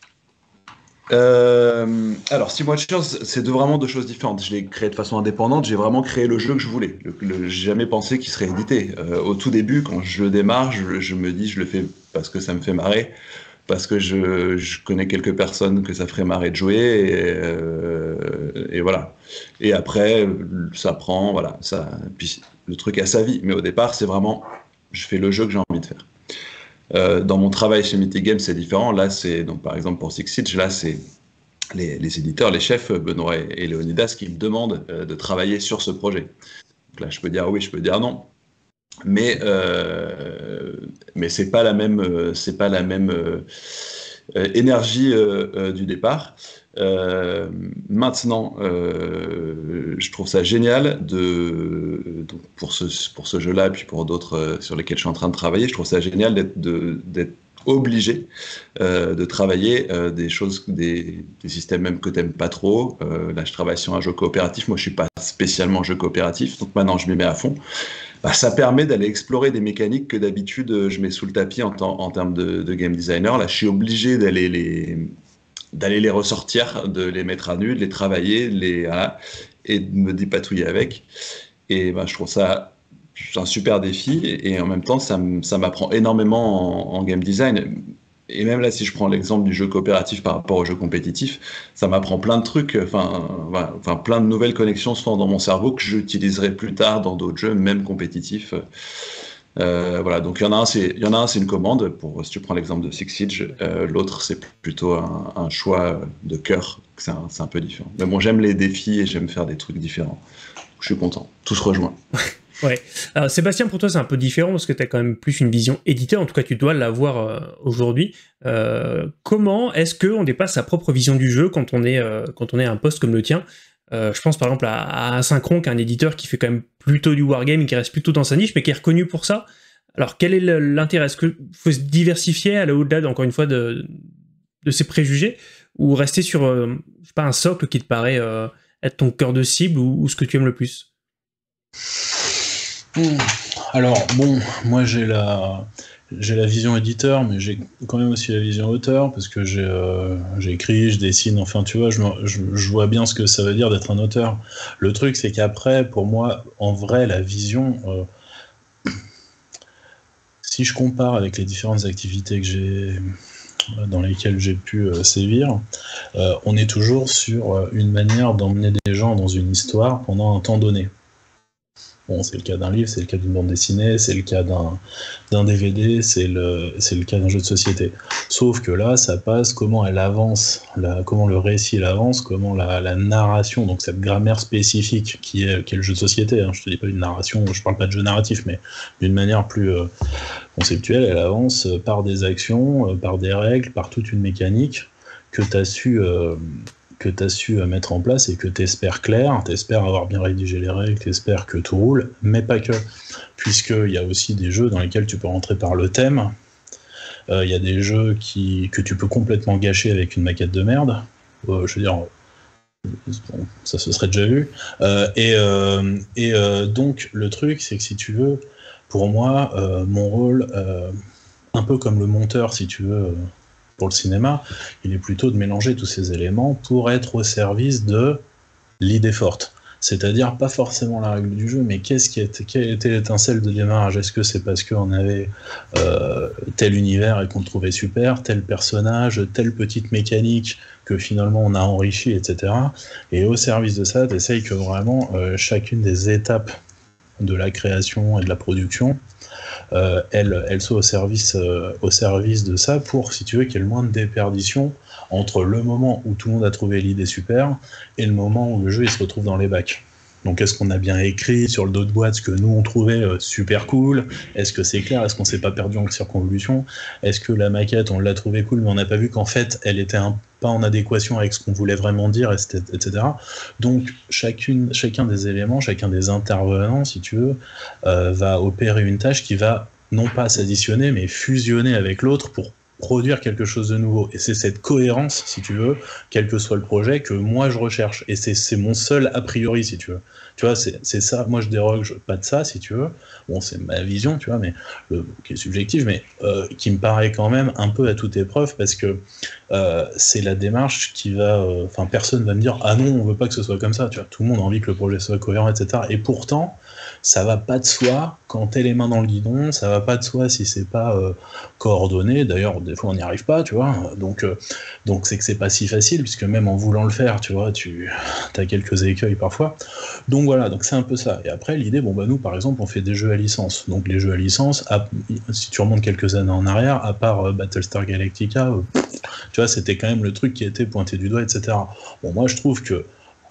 euh, Alors, Steam Watchers, c'est deux, vraiment deux choses différentes. Je l'ai créé de façon indépendante, j'ai vraiment créé le jeu que je voulais. Le, le, j'ai jamais pensé qu'il serait édité. Euh, au tout début, quand je le démarre, je, je me dis je le fais parce que ça me fait marrer, parce que je, je connais quelques personnes que ça ferait marrer de jouer, et, euh, et voilà. Et après, ça prend, voilà, ça, puis le truc a sa vie. Mais au départ, c'est vraiment, je fais le jeu que j'ai envie de faire. Euh, dans mon travail chez Mythic Games, c'est différent. Là, c'est donc par exemple pour Six Siege, là c'est les, les éditeurs, les chefs Benoît et, et Léonidas qui me demandent euh, de travailler sur ce projet. Donc là, je peux dire oui, je peux dire non, mais euh, mais c'est pas la même, euh, c'est pas la même euh, euh, énergie euh, euh, du départ. Euh, maintenant, euh, je trouve ça génial de, donc pour ce, pour ce jeu-là, et puis pour d'autres euh, sur lesquels je suis en train de travailler, je trouve ça génial d'être, de, d'être obligé euh, de travailler euh, des choses, des, des systèmes même que t'aimes pas trop. Euh, là, je travaille sur un jeu coopératif. Moi, je suis pas spécialement jeu coopératif, donc maintenant, je m'y mets à fond. Bah, ça permet d'aller explorer des mécaniques que d'habitude, je mets sous le tapis en, en termes de, de game designer. Là, je suis obligé d'aller les, d'aller les ressortir, de les mettre à nu, de les travailler, de les, voilà, et de me dépatouiller avec. Et bah, je trouve ça un super défi, et en même temps, ça, ça m'apprend énormément en, en game design. Et même là, si je prends l'exemple du jeu coopératif par rapport au jeu compétitif, ça m'apprend plein de trucs, enfin, voilà, enfin plein de nouvelles connexions se font dans mon cerveau que j'utiliserai plus tard dans d'autres jeux, même compétitifs. Euh, voilà, donc il y en a un, c'est, il y en a un, c'est une commande. Pour, si tu prends l'exemple de Six Siege, euh, l'autre, c'est plutôt un, un choix de cœur. C'est un, c'est un peu différent. Mais bon, j'aime les défis et j'aime faire des trucs différents. Je suis content. Tout se rejoint. Ouais. Alors, Sébastien, pour toi, c'est un peu différent parce que tu as quand même plus une vision éditeur. En tout cas, tu dois l'avoir euh, aujourd'hui. Euh, comment est-ce qu'on dépasse sa propre vision du jeu quand on est, euh, quand on est à un poste comme le tien? euh, Je pense par exemple à, à Asynchron, qui est un éditeur qui fait quand même plutôt du wargame, qui reste plutôt dans sa niche, mais qui est reconnu pour ça. Alors, quel est l'intérêt? Est-ce qu'il faut se diversifier, aller au-delà, encore une fois, de, de ses préjugés, ou rester sur euh, je sais pas, un socle qui te paraît euh, être ton cœur de cible, ou, ou ce que tu aimes le plus? Alors, bon, moi j'ai la, j'ai la vision éditeur, mais j'ai quand même aussi la vision auteur, parce que j'ai, euh, j'ai écrit, je dessine, enfin tu vois, je, je, je vois bien ce que ça veut dire d'être un auteur. Le truc, c'est qu'après, pour moi, en vrai, la vision, euh, si je compare avec les différentes activités que j'ai, dans lesquelles j'ai pu euh, sévir, euh, on est toujours sur une manière d'emmener des gens dans une histoire pendant un temps donné. Bon, c'est le cas d'un livre, c'est le cas d'une bande dessinée, c'est le cas d'un, d'un D V D, c'est le, c'est le cas d'un jeu de société. Sauf que là, ça passe comment elle avance, la, comment le récit il avance, comment la, la narration, donc cette grammaire spécifique qui est, qui est le jeu de société, hein, je te dis pas une narration, je parle pas de jeu narratif, mais d'une manière plus euh, conceptuelle, elle avance par des actions, euh, par des règles, par toute une mécanique que tu as su... Euh, que tu as su mettre en place et que tu espères clair, tu espères avoir bien rédigé les règles, tu espères que tout roule, mais pas que. Puisqu'il y a aussi des jeux dans lesquels tu peux rentrer par le thème, il euh, y a des jeux qui, que tu peux complètement gâcher avec une maquette de merde, euh, je veux dire, bon, ça se serait déjà vu, euh, et, euh, et euh, donc le truc c'est que si tu veux, pour moi, euh, mon rôle, euh, un peu comme le monteur si tu veux, pour le cinéma, il est plutôt de mélanger tous ces éléments pour être au service de l'idée forte. C'est-à-dire pas forcément la règle du jeu, mais qu'est-ce qui était, quelle était l'étincelle de démarrage? Est-ce que c'est parce qu'on avait euh, tel univers et qu'on le trouvait super, tel personnage, telle petite mécanique que finalement on a enrichi, et cetera. Et au service de ça, tu essayes que vraiment euh, chacune des étapes de la création et de la production Euh, elle, elle soit au service, euh, au service de ça pour, si tu veux, qu'il y ait le moins de déperdition entre le moment où tout le monde a trouvé l'idée super et le moment où le jeu il se retrouve dans les bacs. Donc est-ce qu'on a bien écrit sur le dos de boîte ce que nous on trouvait euh, super cool? Est-ce que c'est clair? Est-ce qu'on s'est pas perdu en circonvolution? Est-ce que la maquette on l'a trouvée cool mais on n'a pas vu qu'en fait elle était un, pas en adéquation avec ce qu'on voulait vraiment dire, et cetera. Donc chacune, chacun des éléments, chacun des intervenants, si tu veux, euh, va opérer une tâche qui va non pas s'additionner mais fusionner avec l'autre pour produire quelque chose de nouveau. Et c'est cette cohérence, si tu veux, quel que soit le projet, que moi je recherche. Et c'est, c'est mon seul a priori, si tu veux. Tu vois, c'est, c'est ça. Moi, je déroge pas de ça, si tu veux. Bon, c'est ma vision, tu vois, mais le, qui est subjective, mais euh, qui me paraît quand même un peu à toute épreuve, parce que euh, c'est la démarche qui va... Enfin, euh, personne va me dire « Ah non, on veut pas que ce soit comme ça », tu vois. Tout le monde a envie que le projet soit cohérent, et cetera. Et pourtant, ça va pas de soi quand t'es les mains dans le guidon, ça va pas de soi si c'est pas euh, coordonné. D'ailleurs, des fois, on n'y arrive pas, tu vois. Donc, euh, donc c'est que c'est pas si facile, puisque même en voulant le faire, tu vois, tu as quelques écueils parfois. Donc voilà, donc c'est un peu ça. Et après, l'idée, bon bah nous, par exemple, on fait des jeux à licence. Donc les jeux à licence, à, si tu remontes quelques années en arrière, à part euh, Battlestar Galactica, euh, tu vois, c'était quand même le truc qui était pointé du doigt, et cetera. Bon, moi, je trouve que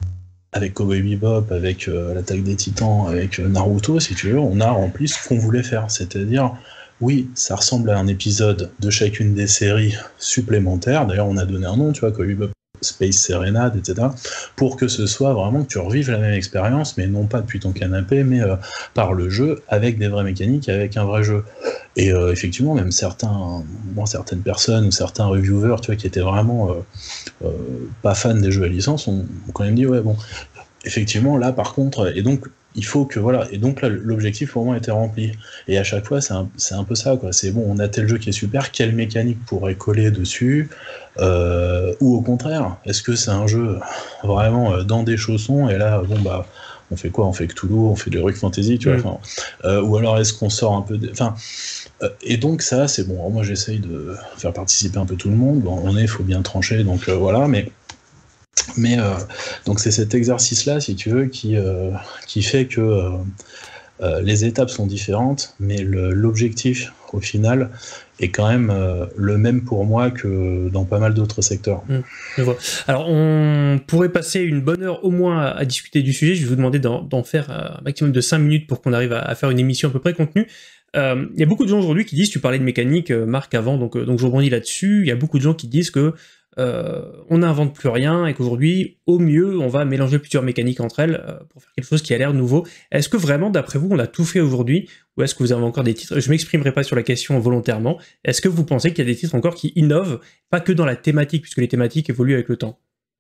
avec Cowboy Bebop, avec euh, l'Attaque des Titans, avec euh, Naruto, si tu veux, on a rempli ce qu'on voulait faire. C'est-à-dire, oui, ça ressemble à un épisode de chacune des séries supplémentaires. D'ailleurs, on a donné un nom, tu vois, Cowboy Bebop Space Serenade, et cetera, pour que ce soit vraiment que tu revives la même expérience, mais non pas depuis ton canapé, mais euh, par le jeu, avec des vraies mécaniques, avec un vrai jeu. Et euh, effectivement, même certains, bon, certaines personnes ou certains reviewers, tu vois, qui étaient vraiment euh, euh, pas fans des jeux à licence, ont, ont quand même dit ouais bon, effectivement là par contre, et donc il faut que voilà, et donc là l'objectif pour moi était rempli. Et à chaque fois c'est un, c'est un peu ça quoi. C'est bon, on a tel jeu qui est super, quelle mécanique pourrait coller dessus, euh, ou au contraire, est-ce que c'est un jeu vraiment euh, dans des chaussons et là bon bah on fait quoi? On fait Cthulhu, on fait de l'Heroic Fantasy, tu vois. Mmh. Euh, ou alors est-ce qu'on sort un peu... De... Enfin, euh, et donc ça, c'est bon. Alors moi, j'essaye de faire participer un peu tout le monde. Bon, on est, il faut bien trancher, donc euh, voilà. Mais, mais euh, donc c'est cet exercice-là, si tu veux, qui, euh, qui fait que euh, euh, les étapes sont différentes, mais le, l'objectif, au final, est quand même euh, le même pour moi que dans pas mal d'autres secteurs. Mmh, je vois. Alors, on pourrait passer une bonne heure au moins à, à discuter du sujet. Je vais vous demander d'en, d'en faire un maximum de cinq minutes pour qu'on arrive à, à faire une émission à peu près contenue. Il euh, y a beaucoup de gens aujourd'hui qui disent, tu parlais de mécanique, euh, Marc, avant, donc, euh, donc je rebondis là-dessus. Il y a beaucoup de gens qui disent que euh, on n'invente plus rien et qu'aujourd'hui, au mieux, on va mélanger plusieurs mécaniques entre elles euh, pour faire quelque chose qui a l'air nouveau. Est-ce que vraiment, d'après vous, on a tout fait aujourd'hui, ou est-ce que vous avez encore des titres? Je m'exprimerai pas sur la question volontairement. Est-ce que vous pensez qu'il y a des titres encore qui innovent, pas que dans la thématique, puisque les thématiques évoluent avec le temps?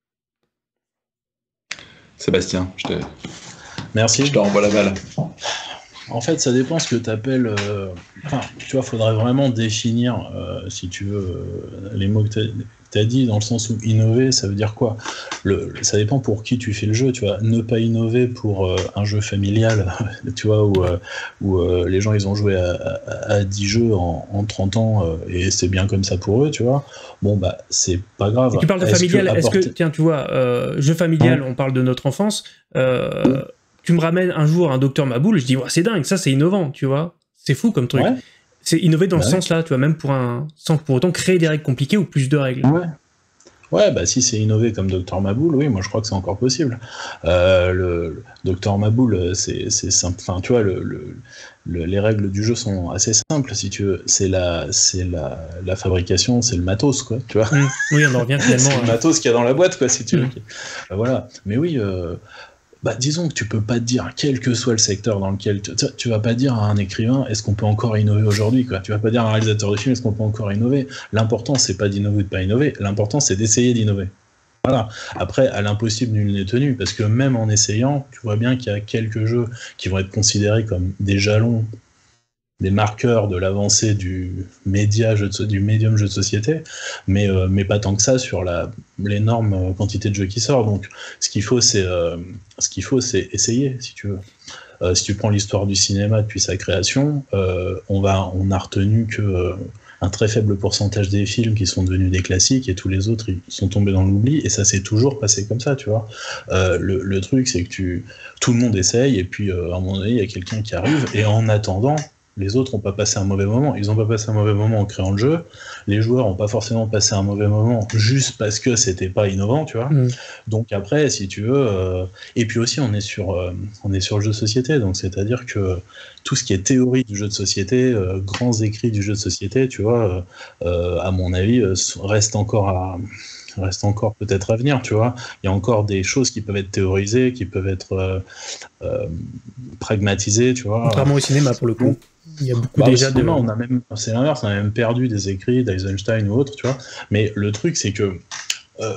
Sébastien, je te... Merci. Je te renvoie la balle. En fait, ça dépend ce que tu appelles... Euh... Enfin, tu vois, il faudrait vraiment définir, euh, si tu veux, euh, les mots que tu as dit, dans le sens où innover, ça veut dire quoi? le, Ça dépend pour qui tu fais le jeu, tu vois. Ne pas innover pour euh, un jeu familial, tu vois, où, euh, où euh, les gens, ils ont joué à, à, à dix jeux en, en trente ans, euh, et c'est bien comme ça pour eux, tu vois. Bon, bah, c'est pas grave. Et tu parles de est-ce familial, que apporter... est-ce que, tiens, tu vois, euh, jeu familial, hein? On parle de notre enfance, euh... Mmh. Tu me ramènes un jour un Docteur Maboul, je dis ouais, c'est dingue, ça c'est innovant, tu vois, c'est fou comme truc. Ouais. C'est innové dans bah ce ouais. sens-là, tu vois, même pour un, sans pour autant créer des règles compliquées ou plus de règles. Ouais. Ouais, bah si c'est innové comme Docteur Maboul, oui, moi je crois que c'est encore possible. Euh, le, le Docteur Maboul, c'est, c'est simple. Enfin, tu vois, le, le, le, les règles du jeu sont assez simples, si tu veux. C'est la, c'est la, la fabrication, c'est le matos, quoi, tu vois. Mmh. Oui, on en revient finalement. C'est à... le matos qu'il y a dans la boîte, quoi, si tu veux. Mmh. Euh, voilà. Mais oui. Euh, Bah, disons que tu peux pas te dire, quel que soit le secteur dans lequel tu, tu vas pas dire à un écrivain, est-ce qu'on peut encore innover aujourd'hui, quoi. Tu vas pas dire à un réalisateur de film, est-ce qu'on peut encore innover. L'important, c'est pas d'innover ou de pas innover. L'important, c'est d'essayer d'innover. Voilà. Après, à l'impossible, nul n'est tenu, parce que même en essayant, tu vois bien qu'il y a quelques jeux qui vont être considérés comme des jalons, des marqueurs de l'avancée du média jeu de, du médium jeu de société, mais euh, mais pas tant que ça sur la l'énorme quantité de jeux qui sort. Donc ce qu'il faut c'est euh, ce qu'il faut c'est essayer, si tu veux. Euh, si tu prends l'histoire du cinéma depuis sa création, euh, on va on a retenu que euh, un très faible pourcentage des films qui sont devenus des classiques et tous les autres ils sont tombés dans l'oubli, et ça s'est toujours passé comme ça, tu vois. Euh, le, le truc c'est que tu tout le monde essaye, et puis euh, à un moment donné il y a quelqu'un qui arrive, et en attendant les autres n'ont pas passé un mauvais moment. Ils n'ont pas passé un mauvais moment en créant le jeu. Les joueurs n'ont pas forcément passé un mauvais moment juste parce que c'était pas innovant, tu vois. Mmh. Donc après, si tu veux... Euh... Et puis aussi, on est sur, euh, on est sur le jeu de société. Donc c'est-à-dire que tout ce qui est théorie du jeu de société, euh, grands écrits du jeu de société, tu vois, euh, à mon avis, euh, reste encore à... reste encore peut-être à venir, tu vois. Il y a encore des choses qui peuvent être théorisées, qui peuvent être euh, euh, pragmatisées, tu vois. Contrairement au cinéma, pour le coup. Il y a beaucoup bah, déjà de... on a même, c'est l'inverse, on a même perdu des écrits d'Eisenstein ou autre, tu vois. Mais le truc, c'est que euh,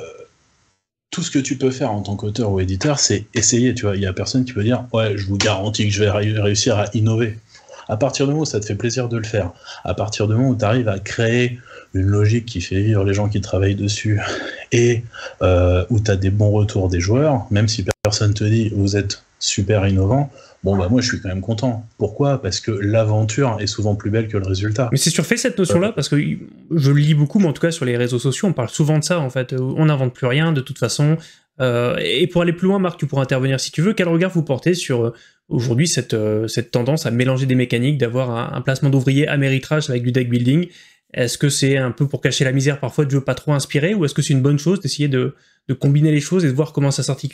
tout ce que tu peux faire en tant qu'auteur ou éditeur, c'est essayer, tu vois. Il y a personne qui peut dire, ouais, je vous garantis que je vais ré- réussir à innover. À partir du moment où ça te fait plaisir de le faire, à partir du moment où tu arrives à créer une logique qui fait vivre les gens qui travaillent dessus, et euh, où tu as des bons retours des joueurs, même si personne te dit vous êtes super innovant, bon bah moi je suis quand même content. Pourquoi ? Parce que l'aventure est souvent plus belle que le résultat. Mais c'est surfait cette notion-là, parce que je le lis beaucoup, mais en tout cas sur les réseaux sociaux, on parle souvent de ça en fait. On n'invente plus rien de toute façon. Euh, et pour aller plus loin, Marc, tu pourras intervenir si tu veux. Quel regard vous portez sur euh, aujourd'hui cette, euh, cette tendance à mélanger des mécaniques, d'avoir un, un placement d'ouvriers à méritrage avec du deck building ? Est-ce que c'est un peu pour cacher la misère parfois de jeux pas trop inspirés, ou est-ce que c'est une bonne chose d'essayer de, de combiner les choses et de voir comment ça s'articule ?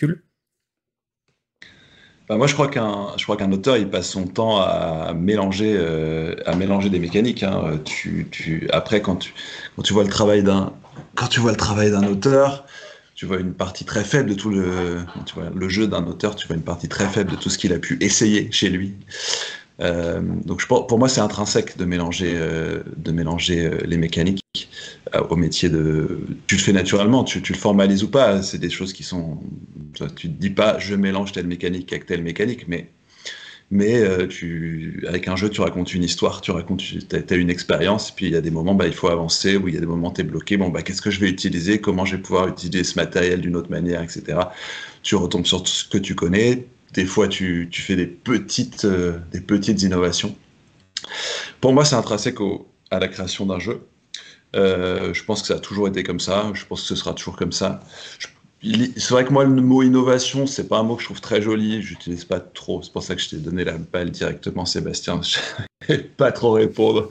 Bah moi, je crois qu'un, je crois qu'un auteur, il passe son temps à mélanger, euh, à mélanger des mécaniques. Hein. Tu, tu, après, quand tu, quand tu vois le travail d'un, quand tu vois le travail d'un auteur, tu vois une partie très faible de tout le, tu vois, le jeu d'un auteur, tu vois une partie très faible de tout ce qu'il a pu essayer chez lui. Euh, donc je, pour moi, c'est intrinsèque de mélanger, euh, de mélanger euh, les mécaniques euh, au métier de. Tu le fais naturellement, tu, tu le formalises ou pas. C'est des choses qui sont. Tu te dis pas, je mélange telle mécanique avec telle mécanique, mais mais euh, tu, avec un jeu, tu racontes une histoire, tu racontes, tu as une expérience, puis il y a des moments, bah, il faut avancer, ou il y a des moments, tu es bloqué, bon, bah, qu'est-ce que je vais utiliser, comment je vais pouvoir utiliser ce matériel d'une autre manière, et cetera. Tu retombes sur ce que tu connais, des fois tu, tu fais des petites, euh, des petites innovations. Pour moi, c'est intrinsèque au, à la création d'un jeu. Euh, je pense que ça a toujours été comme ça, je pense que ce sera toujours comme ça. Je, C'est vrai que moi, le mot innovation, c'est pas un mot que je trouve très joli, j'utilise pas trop. C'est pour ça que je t'ai donné la balle directement, Sébastien. Je ne vais pas trop répondre.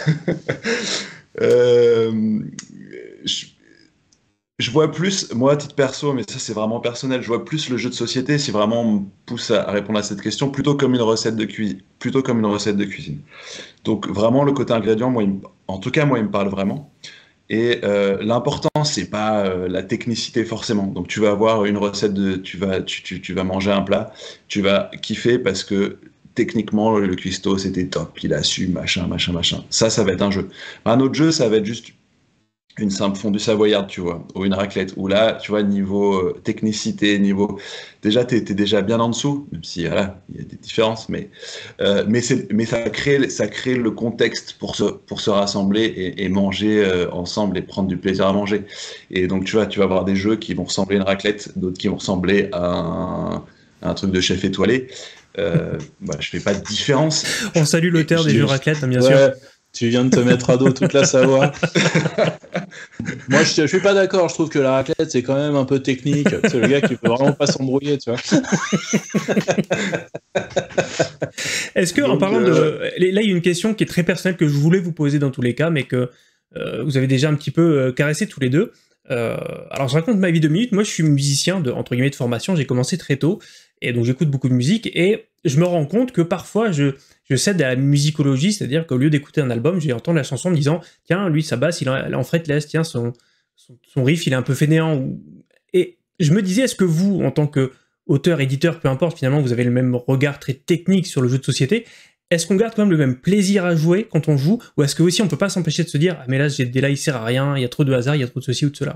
euh, je, je vois plus, moi, à titre perso, mais ça, c'est vraiment personnel, je vois plus le jeu de société, si vraiment on me pousse à, à répondre à cette question, plutôt comme une recette de cuisine. Plutôt comme une recette de cuisine. Donc, vraiment, le côté ingrédient, moi, il me, en tout cas, moi, il me parle vraiment. Et euh, l'important, c'est pas euh, la technicité forcément. Donc tu vas avoir une recette de, tu vas, tu, tu, tu vas manger un plat, tu vas kiffer parce que techniquement le cuistot c'était top, il a su machin, machin, machin. Ça, ça va être un jeu. Un autre jeu, ça va être juste une simple fondue savoyarde, tu vois, ou une raclette. Où là, tu vois, niveau euh, technicité, niveau, déjà t'es, t'es déjà bien en dessous, même si voilà, il y a des différences, mais euh, mais c'est, mais ça crée, ça crée le contexte pour se pour se rassembler et, et manger euh, ensemble et prendre du plaisir à manger. Et donc tu vois, tu vas avoir des jeux qui vont ressembler à une raclette, d'autres qui vont ressembler à un, à un truc de chef étoilé. Euh, bah, je fais pas de différence. On salue l'auteur des jeux raclette, hein, bien ouais. sûr. Tu viens de te mettre à dos toute la Savoie. Moi, je, je suis pas d'accord. Je trouve que la raclette, c'est quand même un peu technique. C'est le gars qui peut vraiment pas s'embrouiller, tu vois. Est-ce que, Donc, en parlant euh... de... Là, il y a une question qui est très personnelle que je voulais vous poser dans tous les cas, mais que euh, vous avez déjà un petit peu euh, caressé tous les deux. Euh, alors, je raconte ma vie de minutes. Moi, je suis musicien, de, entre guillemets, de formation. J'ai commencé très tôt. Et donc, j'écoute beaucoup de musique. Et je me rends compte que parfois, je... je cède à la musicologie, c'est-à-dire qu'au lieu d'écouter un album, je vais entendre la chanson en me disant « Tiens, lui, sa basse, il est en fretless, tiens, son, son, son riff, il est un peu fainéant. » Et je me disais, est-ce que vous, en tant qu'auteur, éditeur, peu importe, finalement, vous avez le même regard très technique sur le jeu de société, est-ce qu'on garde quand même le même plaisir à jouer quand on joue, ou est-ce que aussi on peut pas s'empêcher de se dire « Ah, mais là, j'ai, là, il sert à rien, il y a trop de hasard, il y a trop de ceci ou de cela ?»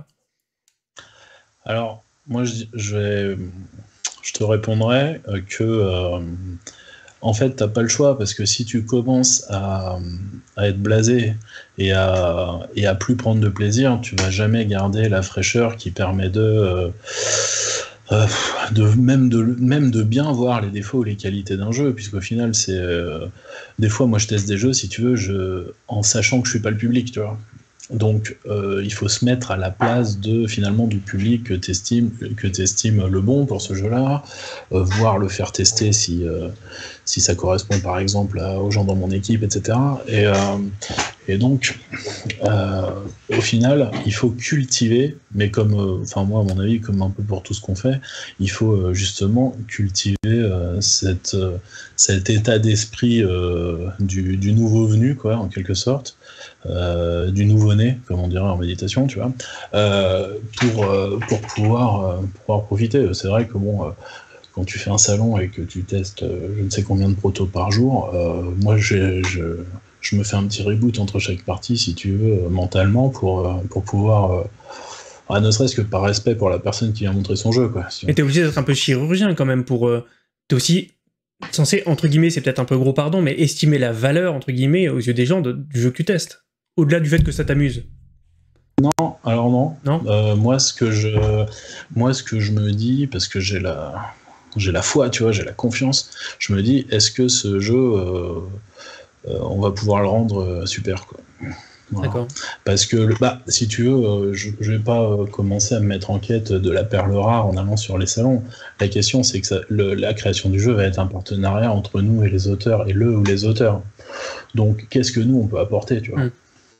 Alors, moi, je, je, vais, je te répondrai que... Euh, En fait, t'as pas le choix, parce que si tu commences à, à être blasé et à, et à plus prendre de plaisir, tu vas jamais garder la fraîcheur qui permet de, euh, euh, de, même de même de bien voir les défauts ou les qualités d'un jeu, puisqu'au final, c'est euh, des fois, moi, je teste des jeux, si tu veux, je, en sachant que je suis pas le public, tu vois. Donc, euh, il faut se mettre à la place de finalement du public que t'estimes que t'estimes le bon pour ce jeu-là, euh, voire le faire tester si euh, si ça correspond par exemple à, aux gens dans mon équipe, et cetera. Et euh, et donc, euh, au final, il faut cultiver, mais comme, enfin euh, moi à mon avis, comme un peu pour tout ce qu'on fait, il faut euh, justement cultiver euh, cette euh, cet état d'esprit euh, du, du nouveau venu, quoi, en quelque sorte. Euh, du nouveau-né, comme on dirait en méditation, tu vois, euh, pour, euh, pour, pouvoir, euh, pour pouvoir profiter. C'est vrai que bon, euh, quand tu fais un salon et que tu testes euh, je ne sais combien de protos par jour, euh, moi j'ai, je, je me fais un petit reboot entre chaque partie, si tu veux, euh, mentalement, pour, euh, pour pouvoir... Euh, ah, ne serait-ce que par respect pour la personne qui vient montrer son jeu, quoi. Si Mais t'es obligé d'être un peu chirurgien quand même pour... Euh, t'es aussi censé, entre guillemets, c'est peut-être un peu gros pardon, mais estimer la valeur, entre guillemets, aux yeux des gens de, du jeu que tu testes. Au-delà du fait que ça t'amuse. Non, alors non. non euh, moi, ce que je, moi, ce que je me dis, parce que j'ai la, j'ai la foi, tu vois, j'ai la confiance, je me dis, est-ce que ce jeu, euh, euh, on va pouvoir le rendre euh, super, quoi. Voilà. D'accord. Parce que, bah, si tu veux, euh, je, je vais pas euh, commencer à me mettre en quête de la perle rare en allant sur les salons. La question, c'est que ça, le, la création du jeu va être un partenariat entre nous et les auteurs, et le ou les auteurs. Donc, qu'est-ce que nous, on peut apporter, tu vois. Mm.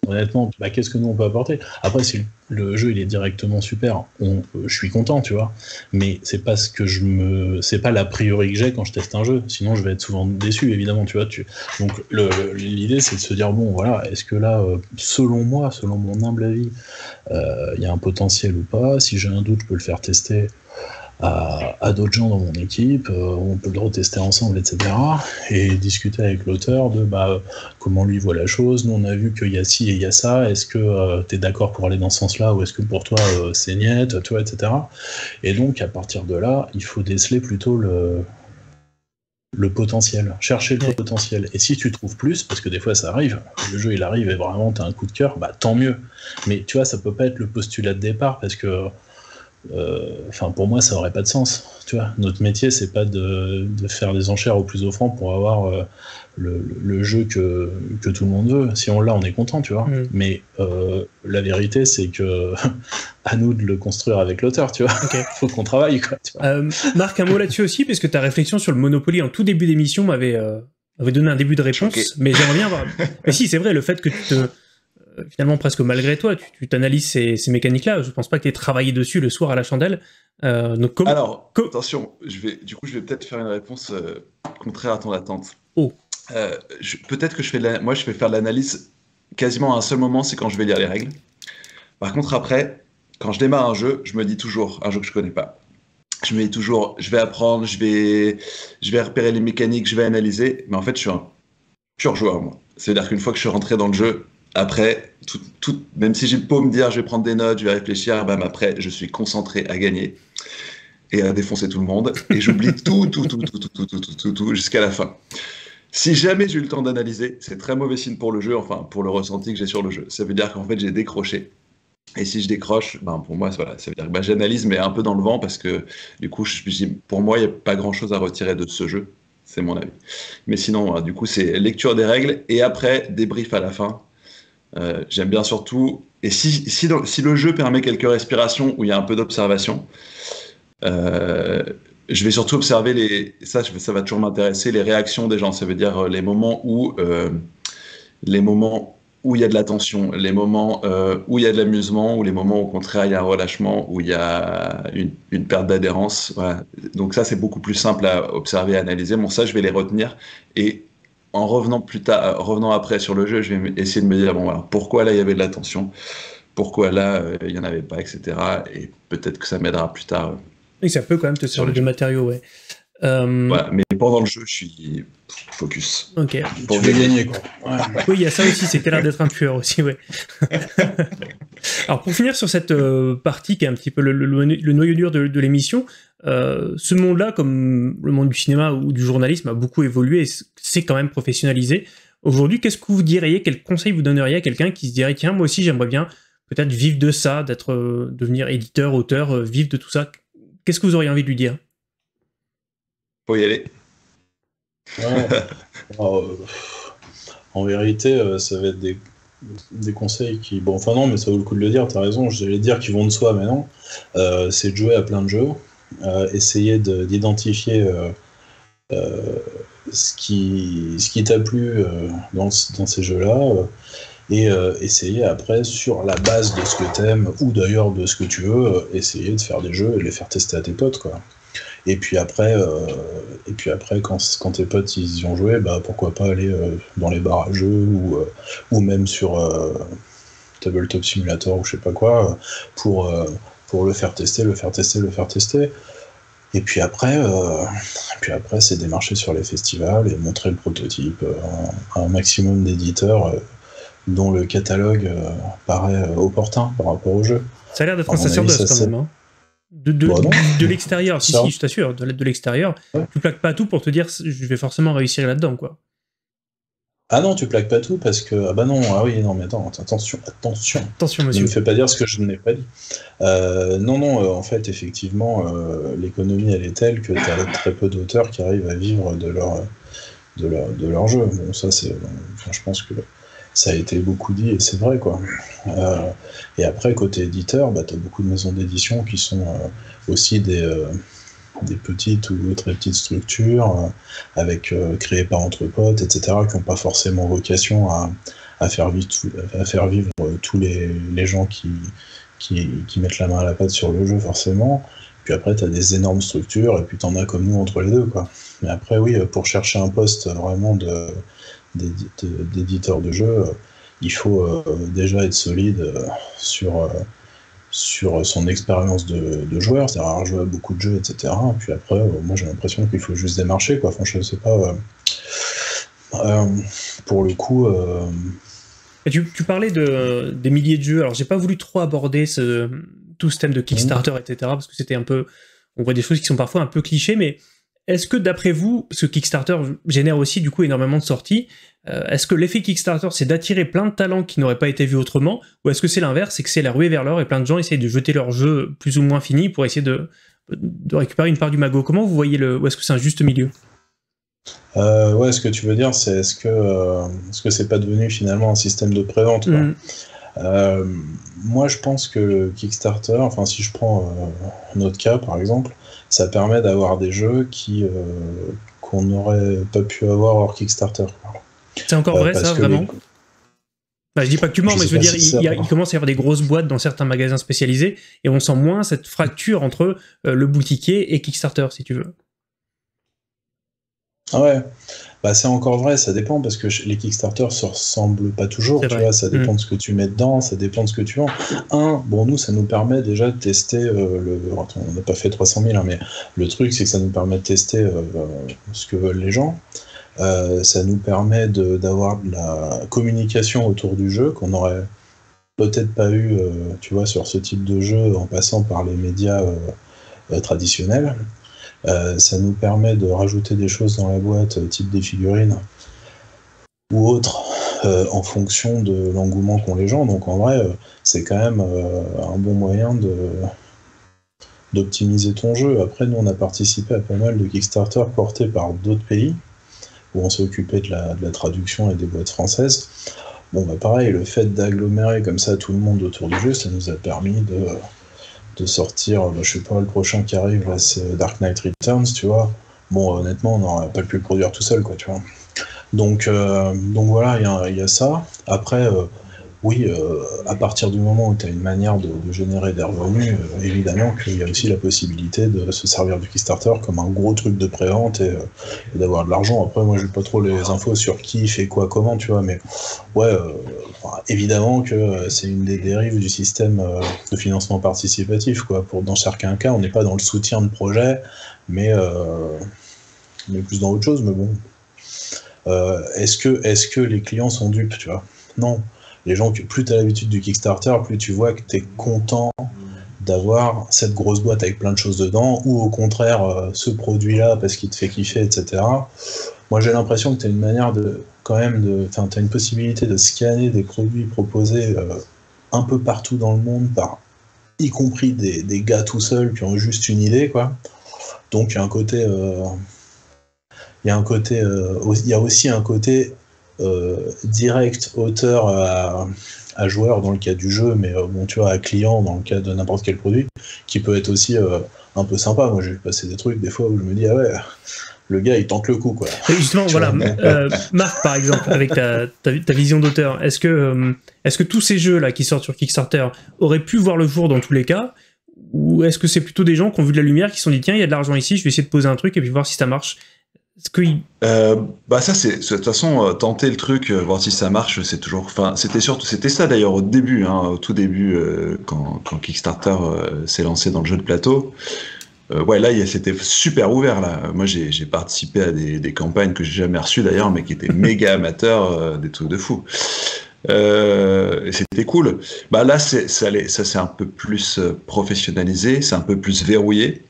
honnêtement, bah, qu'est-ce que nous on peut apporter? Après, si le jeu il est directement super, on, je suis content, tu vois. Mais c'est pas ce que je me, c'est pas l'a priori que j'ai quand je teste un jeu. Sinon, je vais être souvent déçu, évidemment, tu vois. Tu... Donc, le, l'idée c'est de se dire bon, voilà, est-ce que là, euh, selon moi, selon mon humble avis, il euh, y a un potentiel ou pas? Si j'ai un doute, je peux le faire tester à, à d'autres gens dans mon équipe, euh, on peut le retester ensemble, et cetera. Et discuter avec l'auteur de bah, comment lui voit la chose. Nous, on a vu qu'il y a ci et il y a ça. Est-ce que euh, tu es d'accord pour aller dans ce sens-là ou est-ce que pour toi, euh, c'est niette, tu vois, et cetera. Et donc, à partir de là, il faut déceler plutôt le, le potentiel, chercher le potentiel. Et si tu trouves plus, parce que des fois ça arrive, le jeu il arrive et vraiment tu as un coup de cœur, bah tant mieux. Mais tu vois, ça peut pas être le postulat de départ parce que Enfin, euh, pour moi, ça aurait pas de sens. Tu vois, notre métier, c'est pas de, de faire des enchères au plus offrant pour avoir euh, le, le jeu que, que tout le monde veut. Si on l'a, on est content, tu vois. Mm. Mais euh, la vérité, c'est que à nous de le construire avec l'auteur, tu vois. Okay. Faut qu'on travaille, quoi. Tu vois. Euh, Marc, un mot là-dessus aussi, parce que ta réflexion sur le Monopoly en tout début d'émission m'avait euh, avait donné un début de réponse. Okay. Mais j'aimerais bien voir. Mais si, c'est vrai, le fait que tu te finalement presque malgré toi, tu, tu t'analyses ces, ces mécaniques-là. Je pense pas que tu aies travaillé dessus le soir à la chandelle. Euh, donc comme, Alors, comme... attention, je vais, du coup, je vais peut-être faire une réponse euh, contraire à ton attente. Oh. Euh, je, peut-être que je fais de la, moi, je vais faire de l'analyse quasiment à un seul moment, c'est quand je vais lire les règles. Par contre, après, quand je démarre un jeu, je me dis toujours, un jeu que je connais pas, je me dis toujours, je vais apprendre, je vais, je vais repérer les mécaniques, je vais analyser. Mais en fait, je suis un pur joueur, moi. C'est-à-dire qu'une fois que je suis rentré dans le jeu, après, tout, tout, même si j'ai beau me dire je vais prendre des notes, je vais réfléchir, ben après je suis concentré à gagner et à défoncer tout le monde et j'oublie tout, tout, tout, tout, tout, tout, tout, tout, tout, tout jusqu'à la fin. Si jamais j'ai eu le temps d'analyser, c'est très mauvais signe pour le jeu, enfin pour le ressenti que j'ai sur le jeu. Ça veut dire qu'en fait j'ai décroché. Et si je décroche, ben pour moi, voilà, ça veut dire que ben, j'analyse mais un peu dans le vent parce que du coup, je, je, pour moi, il n'y a pas grand-chose à retirer de ce jeu. C'est mon avis. Mais sinon, ben, du coup, c'est lecture des règles et après débrief à la fin. Euh, j'aime bien surtout, et si, si, dans, si le jeu permet quelques respirations où il y a un peu d'observation, euh, je vais surtout observer les, ça, ça va toujours m'intéresser, les réactions des gens. Ça veut dire les moments où, euh, les moments où il y a de la tension, les moments euh, où il y a de l'amusement, ou les moments où, au contraire il y a un relâchement, où il y a une, une perte d'adhérence. Voilà. Donc ça, c'est beaucoup plus simple à observer, à analyser. Bon, ça, je vais les retenir et en revenant plus tard, revenant après sur le jeu, je vais essayer de me dire bon voilà, pourquoi là il y avait de la tension, pourquoi là euh, il y en avait pas, et cetera. Et peut-être que ça m'aidera plus tard. Euh, et ça peut quand même te servir de matériau, ouais. Euh... Voilà, mais pendant le jeu, je suis focus. Ok. Pour tu veux gagner, quoi. Ouais. Oui, il y a ça aussi. C'était l'air d'être un tueur aussi, ouais. Alors pour finir sur cette euh, partie qui est un petit peu le, le, le noyau dur de, de l'émission. Euh, ce monde-là, comme le monde du cinéma ou du journalisme, a beaucoup évolué et c'est quand même professionnalisé. Aujourd'hui, qu'est-ce que vous diriez, quel conseil vous donneriez à quelqu'un qui se dirait tiens, moi aussi j'aimerais bien peut-être vivre de ça, d'être, euh, devenir éditeur, auteur, euh, vivre de tout ça. Qu'est-ce que vous auriez envie de lui dire? Faut y aller. Ouais. Alors, euh, en vérité, euh, ça va être des, des conseils qui... Bon, enfin non, mais ça vaut le coup de le dire, t'as raison, j'allais dire qu'ils vont de soi, mais non. Euh, c'est de jouer à plein de jeux. Euh, essayer de, d'identifier euh, euh, ce qui, ce qui t'a plu euh, dans, dans ces jeux-là euh, et euh, essayer après, sur la base de ce que t'aimes ou d'ailleurs de ce que tu veux, euh, essayer de faire des jeux et les faire tester à tes potes, quoi. Et puis après, euh, et puis après quand, quand tes potes ils y ont joué, bah, pourquoi pas aller euh, dans les bars à jeux ou, euh, ou même sur euh, Tabletop Simulator ou je sais pas quoi pour... Euh, pour le faire tester, le faire tester, le faire tester. Et puis après, euh, puis après c'est démarcher sur les festivals et montrer le prototype à un maximum d'éditeurs euh, dont le catalogue euh, paraît euh, opportun par rapport au jeu. Ça a l'air d'être un sacerdoce quand même. Hein. De, de, bah de, de l'extérieur, si, si, je t'assure, de, de l'extérieur, ouais. Tu plaques pas tout pour te dire je vais forcément réussir là-dedans, quoi. Ah non, tu plaques pas tout parce que... Ah bah non, ah oui, non, mais attends, attention, attention. Attention, monsieur. Ne me fais pas dire ce que je n'ai pas dit. Euh, non, non, euh, en fait, effectivement, euh, l'économie, elle est telle que tu as très peu d'auteurs qui arrivent à vivre de leur, de leur, de leur jeu. Bon, ça, c'est... Enfin, je pense que ça a été beaucoup dit et c'est vrai, quoi. Euh, et après, côté éditeur, bah, tu as beaucoup de maisons d'édition qui sont euh, aussi des... Euh, des petites ou très petites structures euh, avec euh, créées par entre potes, et cetera, qui n'ont pas forcément vocation à, à faire vivre, tout, à faire vivre tous les, les gens qui, qui, qui mettent la main à la pâte sur le jeu, forcément. Puis après, tu as des énormes structures, et puis tu en as comme nous entre les deux, quoi. Mais après, oui, pour chercher un poste vraiment de, d'éditeur de jeu, il faut euh, déjà être solide euh, sur, euh, sur son expérience de, de joueur, c'est-à-dire avoir joué à beaucoup de jeux, et cetera. Puis après, euh, moi j'ai l'impression qu'il faut juste démarcher, quoi. Enfin, je sais pas. Euh, euh, pour le coup. Euh... Et tu, tu parlais de, des milliers de jeux, alors j'ai pas voulu trop aborder ce, tout ce thème de Kickstarter, mmh. et cetera, parce que c'était un peu. On voit des choses qui sont parfois un peu clichés, mais est-ce que d'après vous, parce que Kickstarter génère aussi du coup énormément de sorties, euh, est-ce que l'effet Kickstarter c'est d'attirer plein de talents qui n'auraient pas été vus autrement, ou est-ce que c'est l'inverse, c'est que c'est la ruée vers l'or et plein de gens essayent de jeter leur jeu plus ou moins fini pour essayer de, de récupérer une part du magot? Comment vous voyez le, ou est-ce que c'est un juste milieu? euh, Ouais, ce que tu veux dire, c'est est-ce que euh, est-ce que c'est pas devenu finalement un système de prévente, quoi. Mmh. Euh, moi, je pense que le Kickstarter, enfin, si je prends euh, notre cas par exemple, ça permet d'avoir des jeux qui euh, qu'on n'aurait pas pu avoir hors Kickstarter. C'est encore euh, vrai, ça, vraiment les... bah, je dis pas que tu mens, je mais je veux dire, si il, y a, il commence à y avoir des grosses boîtes dans certains magasins spécialisés, et on sent moins cette fracture entre euh, le boutiquier et Kickstarter, si tu veux. Ah ouais. Bah, c'est encore vrai, ça dépend, parce que les Kickstarter se ressemblent pas toujours, tu vois, ça dépend mmh. de ce que tu mets dedans, ça dépend de ce que tu vends. Un, bon, nous, ça nous permet déjà de tester, euh, le... Attends, on n'a pas fait trois cent mille, hein, mais le truc, c'est que ça nous permet de tester euh, ce que veulent les gens, euh, ça nous permet de, d'avoir de la communication autour du jeu, qu'on n'aurait peut-être pas eu, euh, tu vois, sur ce type de jeu, en passant par les médias euh, euh, traditionnels. Euh, ça nous permet de rajouter des choses dans la boîte, euh, type des figurines ou autres, euh, en fonction de l'engouement qu'ont les gens. Donc en vrai, euh, c'est quand même euh, un bon moyen de d'optimiser ton jeu. Après, nous, on a participé à pas mal de Kickstarter portés par d'autres pays, où on s'est occupé de la, de la traduction et des boîtes françaises. Bon, bah pareil, le fait d'agglomérer comme ça tout le monde autour du jeu, ça nous a permis de... de sortir, bah, je sais pas, le prochain qui arrive, là, c'est Dark Knight Returns, tu vois. Bon, honnêtement, on n'aurait pas pu le produire tout seul, quoi, tu vois. Donc, euh, donc voilà, il y, y a ça. Après, euh, oui, euh, à partir du moment où tu as une manière de, de générer des revenus, euh, évidemment qu'il y a aussi la possibilité de se servir du Kickstarter comme un gros truc de prévente et, euh, et d'avoir de l'argent. Après, moi, j'ai pas trop les infos sur qui fait quoi, comment, tu vois, mais ouais, euh, enfin, évidemment que euh, c'est une des dérives du système euh, de financement participatif, quoi. Pour, dans certains cas, on n'est pas dans le soutien de projet, mais, euh, mais plus dans autre chose, mais bon. Euh, est-ce que, est-ce que les clients sont dupes, tu vois? Non. Les gens, plus tu as l'habitude du Kickstarter, plus tu vois que tu es content d'avoir cette grosse boîte avec plein de choses dedans, ou au contraire, euh, ce produit-là parce qu'il te fait kiffer, et cetera. Moi, j'ai l'impression que tu as une manière de, quand même, de, tu as une possibilité de scanner des produits proposés euh, un peu partout dans le monde, par, y compris des, des gars tout seuls qui ont juste une idée, quoi. Donc, il y a un côté... Euh, il y a un côté... Euh, il y a aussi un côté... Euh, direct auteur à, à joueur dans le cas du jeu, mais euh, bon, tu vois, à client dans le cas de n'importe quel produit, qui peut être aussi euh, un peu sympa. Moi, j'ai passé des trucs des fois où je me dis, ah ouais, le gars il tente le coup, quoi. Et justement, tu voilà, euh, Marc, par exemple, avec ta, ta, ta vision d'auteur, est-ce que, euh, est-ce que tous ces jeux-là qui sortent sur Kickstarter auraient pu voir le jour dans tous les cas, ou est-ce que c'est plutôt des gens qui ont vu de la lumière, qui se sont dit, tiens, il y a de l'argent ici, je vais essayer de poser un truc et puis voir si ça marche? Que il... euh, bah ça c'est de toute façon euh, tenter le truc, euh, voir si ça marche, c'est toujours. Enfin, c'était surtout, c'était ça d'ailleurs au début, hein, au tout début euh, quand, quand Kickstarter euh, s'est lancé dans le jeu de plateau. Euh, ouais, là, c'était super ouvert là. Moi, j'ai, j'ai participé à des, des campagnes que j'ai jamais reçues d'ailleurs, mais qui étaient méga amateurs, euh, des trucs de fou. Euh, et c'était cool. Bah là, c'est, ça, ça c'est un peu plus professionnalisé, c'est un peu plus verrouillé.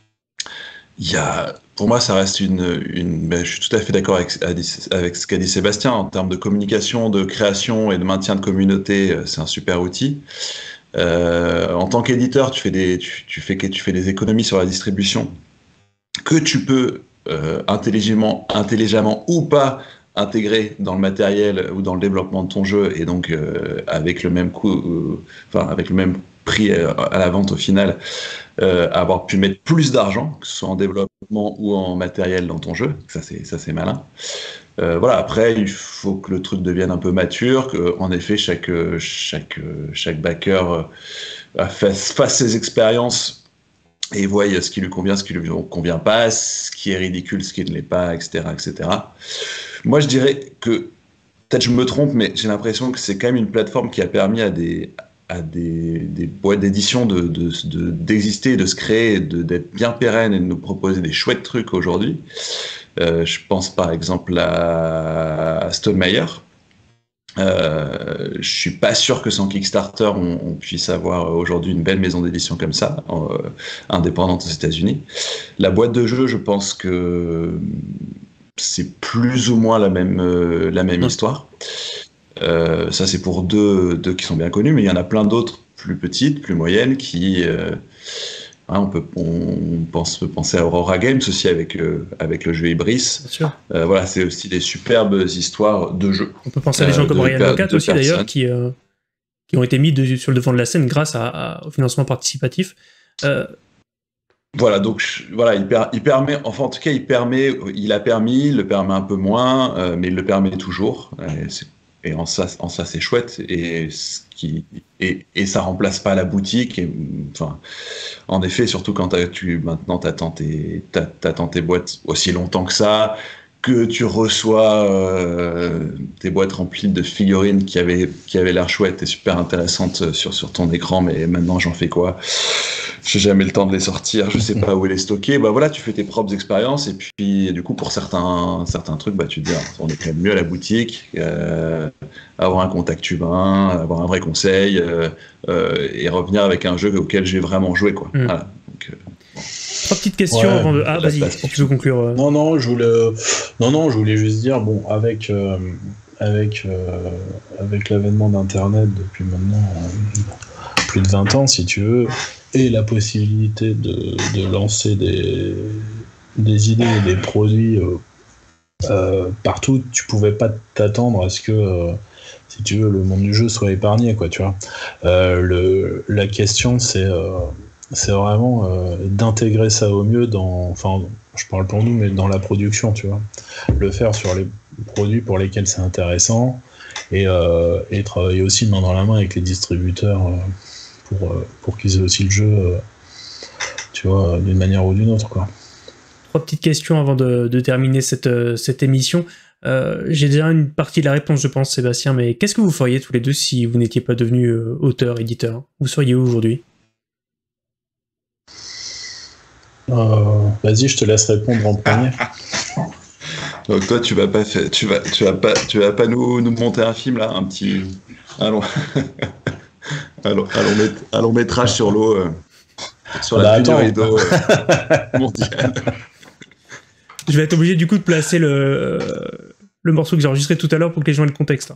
Il y a, pour moi, ça reste une, une ben, je suis tout à fait d'accord avec, avec ce qu'a dit Sébastien en termes de communication, de création et de maintien de communauté. C'est un super outil. Euh, en tant qu'éditeur, tu fais des, tu, tu fais, tu fais des économies sur la distribution que tu peux euh, intelligemment, intelligemment ou pas intégrer dans le matériel ou dans le développement de ton jeu, et donc euh, avec le même coût, euh, enfin avec le même prix à, à la vente au final, euh, avoir pu mettre plus d'argent, que ce soit en développement ou en matériel dans ton jeu. Ça, c'est, ça, c'est malin. Euh, voilà, après, il faut que le truc devienne un peu mature, qu'en effet, chaque, chaque, chaque backer euh, fasse, fasse ses expériences et voie ce qui lui convient, ce qui lui convient pas, ce qui est ridicule, ce qui ne l'est pas, et cetera, et cetera. Moi, je dirais que, peut-être je me trompe, mais j'ai l'impression que c'est quand même une plateforme qui a permis à des, à des, des boîtes d'édition de, de, de, d'exister, de se créer, de, d'être bien pérennes et de nous proposer des chouettes trucs aujourd'hui. Euh, je pense par exemple à Stonemaier. Euh, je suis pas sûr que sans Kickstarter on, on puisse avoir aujourd'hui une belle maison d'édition comme ça, euh, indépendante aux États-Unis. La boîte de jeu, je pense que c'est plus ou moins la même euh, la même histoire. Euh, ça c'est pour deux deux qui sont bien connus, mais il y en a plein d'autres plus petites, plus moyennes qui euh, Hein, on peut on pense peut penser à Aurora Games aussi avec euh, avec le jeu Ibris. Bien sûr. Euh, voilà, c'est aussi des superbes histoires de jeux. On peut penser à des gens Euh, comme de Ryan per- Locat de aussi d'ailleurs, personnes. qui, euh, qui ont été mis de- sur le devant de la scène grâce à, à- au financement participatif. Euh, Voilà, donc je- voilà, il, per- il permet, enfin en tout cas, il permet, il a permis, il le permet un peu moins, euh, mais il le permet toujours. Et, c'est- et en ça, en ça, c'est chouette. Et ce qui, et, et ça remplace pas la boutique. Et, enfin, en effet, surtout quand t'as- tu maintenant t'attends tes, t'a- t'attends tes boîtes aussi longtemps que ça, que tu reçois euh, tes boîtes remplies de figurines qui avaient qui avaient l'air chouettes et super intéressantes sur sur ton écran, mais maintenant j'en fais quoi? J'ai jamais le temps de les sortir, je sais pas où les stocker. Bah voilà, tu fais tes propres expériences et puis du coup pour certains certains trucs, bah tu te dis ah, on est quand même mieux à la boutique, euh, avoir un contact humain, avoir un vrai conseil euh, euh, et revenir avec un jeu auquel j'ai vraiment joué quoi. Mm. Voilà. Donc, euh, trois petites questions Ouais, avant de. Ah, la vas-y, place si pour tu veux conclure. euh. Non, non, je voulais, non, non, je voulais juste dire, bon, avec, euh, avec, euh, avec l'avènement d'Internet depuis maintenant euh, plus de vingt ans, si tu veux, et la possibilité de, de lancer des, des idées et des produits euh, euh, partout, tu pouvais pas t'attendre à ce que, euh, si tu veux, le monde du jeu soit épargné, quoi, tu vois. Euh, le, la question, c'est euh, c'est vraiment euh, d'intégrer ça au mieux dans, enfin, je parle pour nous, mais dans la production, tu vois. Le faire sur les produits pour lesquels c'est intéressant et, euh, et travailler aussi main dans la main avec les distributeurs euh, pour, euh, pour qu'ils aient aussi le jeu, euh, tu vois, d'une manière ou d'une autre, quoi. Trois petites questions avant de, de terminer cette, euh, cette émission. Euh, J'ai déjà une partie de la réponse, je pense, Sébastien, mais qu'est-ce que vous feriez tous les deux si vous n'étiez pas devenu euh, auteur, éditeur? Vous seriez où aujourd'hui? Euh, vas-y, je te laisse répondre en premier. Donc toi, tu vas pas faire, tu vas, tu vas pas, tu vas pas nous, nous monter un film là, un petit, un long, un long, un long mét- un long métrage sur l'eau, euh, sur la Bah, pluie du attends. rideau euh, mondial. Je vais être obligé du coup de placer le, euh, le morceau que j'ai enregistré tout à l'heure pour que les gens aient le contexte.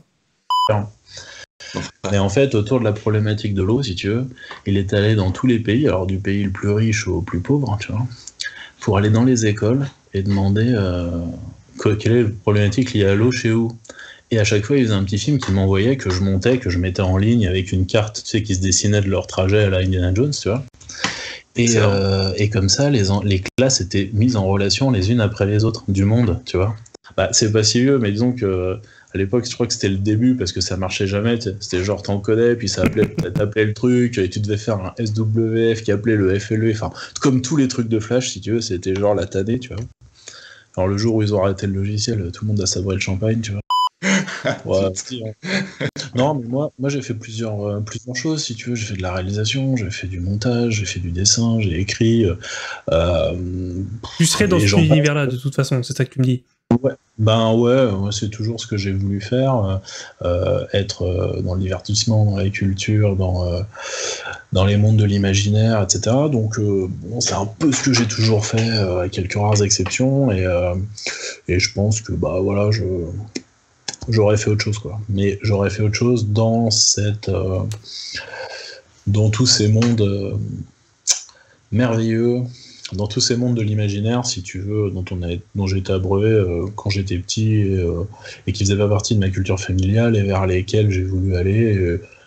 Et en fait, autour de la problématique de l'eau, si tu veux, il est allé dans tous les pays, alors du pays le plus riche au plus pauvre, tu vois, pour aller dans les écoles et demander euh, que- quelle est la problématique liée à l'eau chez vous. Et à chaque fois, il faisait un petit film qui m'envoyait, que je montais, que je mettais en ligne avec une carte, tu sais, qui se dessinait de leur trajet à la Indiana Jones, tu vois. Et, euh, et comme ça, les, en- les classes étaient mises en relation les unes après les autres du monde, tu vois. Bah, c'est pas si vieux, mais disons que à l'époque, je crois que c'était le début parce que ça marchait jamais. tu sais. C'était genre t'encodais, puis ça appelait, t'appelait le truc, et tu devais faire un S W F qui appelait le F L E. Enfin, comme tous les trucs de Flash, si tu veux, c'était genre la tannée, tu vois. Alors le jour où ils ont arrêté le logiciel, tout le monde a sabré le champagne, tu vois. Ouais, non, mais moi, moi j'ai fait plusieurs, euh, plusieurs choses, si tu veux. J'ai fait de la réalisation, j'ai fait du montage, j'ai fait du dessin, j'ai écrit. Euh, Tu serais dans les cet gens- univers-là de toute façon, c'est ça que tu me dis. Ouais. Ben ouais, moi, c'est toujours ce que j'ai voulu faire, euh, être euh, dans le divertissement, dans la culture, dans, euh, dans les mondes de l'imaginaire, et cetera. Donc euh, bon, c'est un peu ce que j'ai toujours fait, euh, à quelques rares exceptions, et, euh, et je pense que bah voilà, je j'aurais fait autre chose, quoi. Mais j'aurais fait autre chose dans cette, euh, dans tous ces mondes euh, merveilleux. Dans tous ces mondes de l'imaginaire, si tu veux, dont, on a, dont j'ai été abreuvé euh, quand j'étais petit et, euh, et qui faisaient pas partie de ma culture familiale et vers lesquels j'ai voulu aller. Et,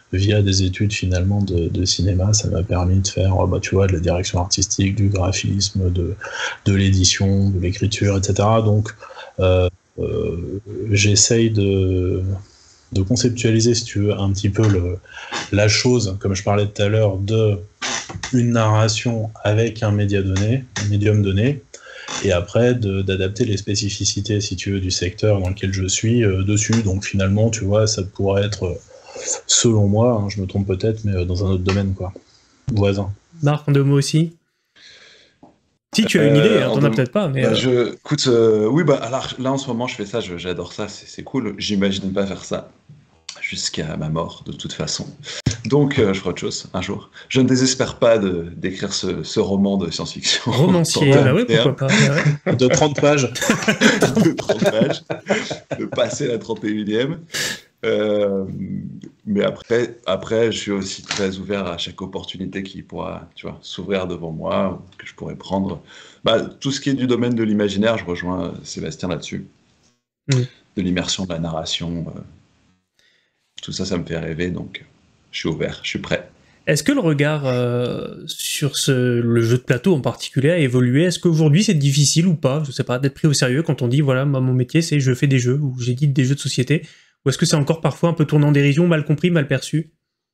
via des études finalement de, de cinéma, ça m'a permis de faire, bah, tu vois, de la direction artistique, du graphisme, de, de l'édition, de l'écriture, et cetera. Donc, euh, euh, j'essaye de, de conceptualiser, si tu veux, un petit peu le, la chose, comme je parlais tout à l'heure, de une narration avec un média donné, un médium donné, et après de, d'adapter les spécificités, si tu veux, du secteur dans lequel je suis euh, dessus. Donc finalement, tu vois, ça pourrait être, euh, selon moi, hein, je me trompe peut-être, mais euh, dans un autre domaine, quoi. Voisin. Marc, en deux mots aussi. Si tu as une Euh, idée, hein, en t'en as deux- peut-être pas, mais... Bah, euh, je, écoute, euh, oui, bah, alors là en ce moment je fais ça, je- j'adore ça, c'est c'est cool. J'imagine pas faire ça jusqu'à ma mort, de toute façon. Donc, euh, je ferai autre chose un jour. Je ne désespère pas de d'écrire ce, ce roman de science-fiction. Romancier, Quentin bah oui, Terme, pourquoi pas. Ouais, ouais. De trente pages. de trente pages, de passer la trente et unième. Euh, mais après, après, je suis aussi très ouvert à chaque opportunité qui pourra, tu vois, s'ouvrir devant moi, ou que je pourrais prendre. Bah, tout ce qui est du domaine de l'imaginaire, je rejoins Sébastien là-dessus. Mm. De l'immersion, de la narration, euh, tout ça, ça me fait rêver, donc je suis ouvert, je suis prêt. Est-ce que le regard euh, sur ce, le jeu de plateau en particulier a évolué? Est-ce qu'aujourd'hui c'est difficile ou pas, je sais pas, d'être pris au sérieux quand on dit voilà, moi, mon métier c'est je fais des jeux ou j'édite des jeux de société? Ou est-ce que c'est encore parfois un peu tourné en dérision, mal compris, mal perçu?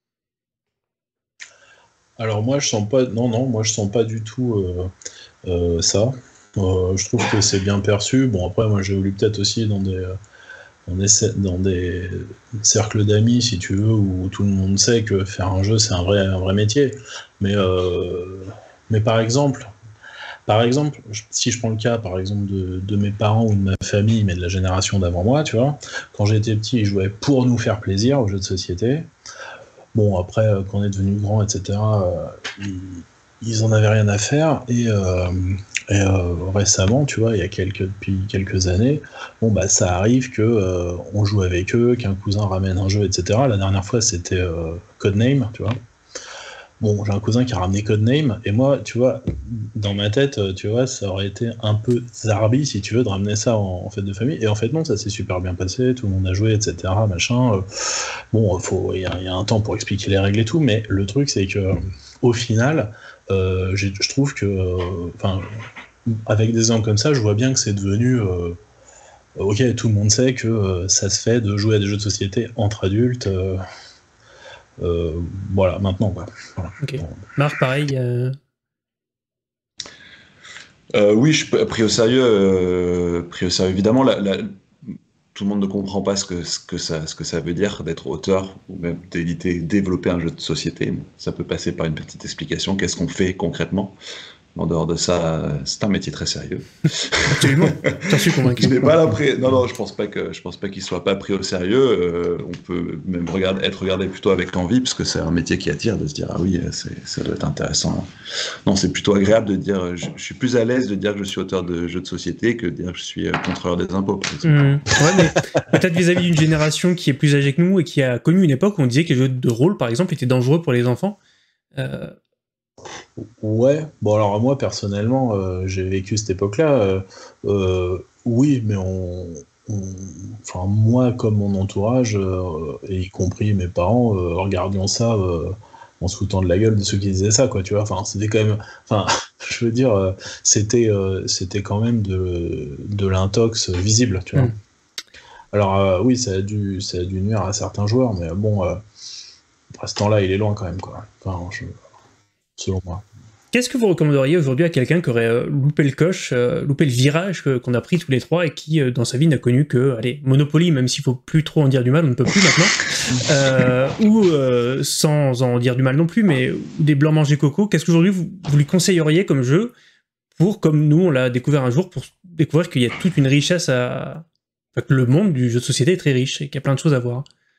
Alors moi je sens pas, non non, moi je sens pas du tout euh, euh, ça. Euh, je trouve que c'est bien perçu. Bon après moi j'ai voulu peut-être aussi dans des, euh, dans des cer- dans des cercles d'amis si tu veux où tout le monde sait que faire un jeu c'est un vrai un vrai métier. Mais euh, mais par exemple par exemple je- si je prends le cas par exemple de, de mes parents ou de ma famille mais de la génération d'avant moi, tu vois, quand j'étais petit ils jouaient pour nous faire plaisir aux jeux de société. Bon, après, euh, quand on est devenu grand, et cetera, euh, ils, ils en avaient rien à faire. Et, euh, et euh, récemment, tu vois, il y a quelques, depuis quelques années, bon, bah, ça arrive que euh, on joue avec eux, qu'un cousin ramène un jeu, et cetera. La dernière fois, c'était euh, Codename, tu vois. Bon, j'ai un cousin qui a ramené Codename, et moi, tu vois, dans ma tête, euh, tu vois, ça aurait été un peu zarbi, si tu veux, de ramener ça en, en fête de famille. Et en fait, non, ça s'est super bien passé, tout le monde a joué, et cetera, machin. euh, Bon, faut, il y, a- il y a un temps pour expliquer les règles et tout, mais le truc, c'est que, au final, euh, j'ai- je trouve que, euh, enfin, avec des exemples comme ça, je vois bien que c'est devenu, euh, ok, tout le monde sait que euh, ça se fait de jouer à des jeux de société entre adultes, euh, euh, voilà, maintenant, quoi. Voilà. Ok. Bon. Marc, pareil. euh, Euh, oui, je suis pris au sérieux, euh, pris au sérieux. Évidemment, la- la- tout le monde ne comprend pas ce que, ce que ça, ce que ça veut dire d'être auteur ou même d'éditer, développer un jeu de société. Ça peut passer par une petite explication. Qu'est-ce qu'on fait concrètement? En dehors de ça, c'est un métier très sérieux. Absolument. J'en suis convaincu. Je n'ai pas l'impression. Non, non, je pense pas que je pense pas qu'il soit pas pris au sérieux. Euh, on peut même regarder, être regardé plutôt avec envie, parce que c'est un métier qui attire, de se dire ah oui, c'est, ça doit être intéressant. Non, c'est plutôt agréable de dire. Je, je suis plus à l'aise de dire que je suis auteur de jeux de société que de dire que je suis euh, contrôleur des impôts, par exemple. Mmh. Ouais, mais peut-être vis-à-vis d'une génération qui est plus âgée que nous et qui a connu une époque où on disait que les jeux de rôle, par exemple, étaient dangereux pour les enfants. Euh, Ouais, bon alors moi personnellement, euh, j'ai vécu cette époque-là. euh, euh, oui, mais on, on- enfin moi comme mon entourage, euh, et y compris mes parents, euh, regardions ça euh, en se foutant de la gueule de ceux qui disaient ça, quoi. Tu vois. Enfin, c'était quand même, enfin, je veux dire, euh, c'était, euh, c'était quand même de, de l'intox visible, tu vois. Mm. Alors euh, oui, ça a dû, ça a dû nuire à certains joueurs, mais bon, euh, à ce temps-là, il est loin quand même, quoi. Enfin, je- selon moi. Qu'est-ce que vous recommanderiez aujourd'hui à quelqu'un qui aurait euh, loupé le coche, euh, loupé le virage que- qu'on a pris tous les trois et qui, euh, dans sa vie, n'a connu que, allez, Monopoly, même s'il faut plus trop en dire du mal, on ne peut plus maintenant, euh, ou euh, sans en dire du mal non plus, mais ou des blancs manger coco. Qu'est-ce qu'aujourd'hui vous, vous lui conseilleriez comme jeu pour, comme nous, on l'a découvert un jour, pour découvrir qu'il y a toute une richesse à... Enfin, que le monde du jeu de société est très riche et qu'il y a plein de choses à voir.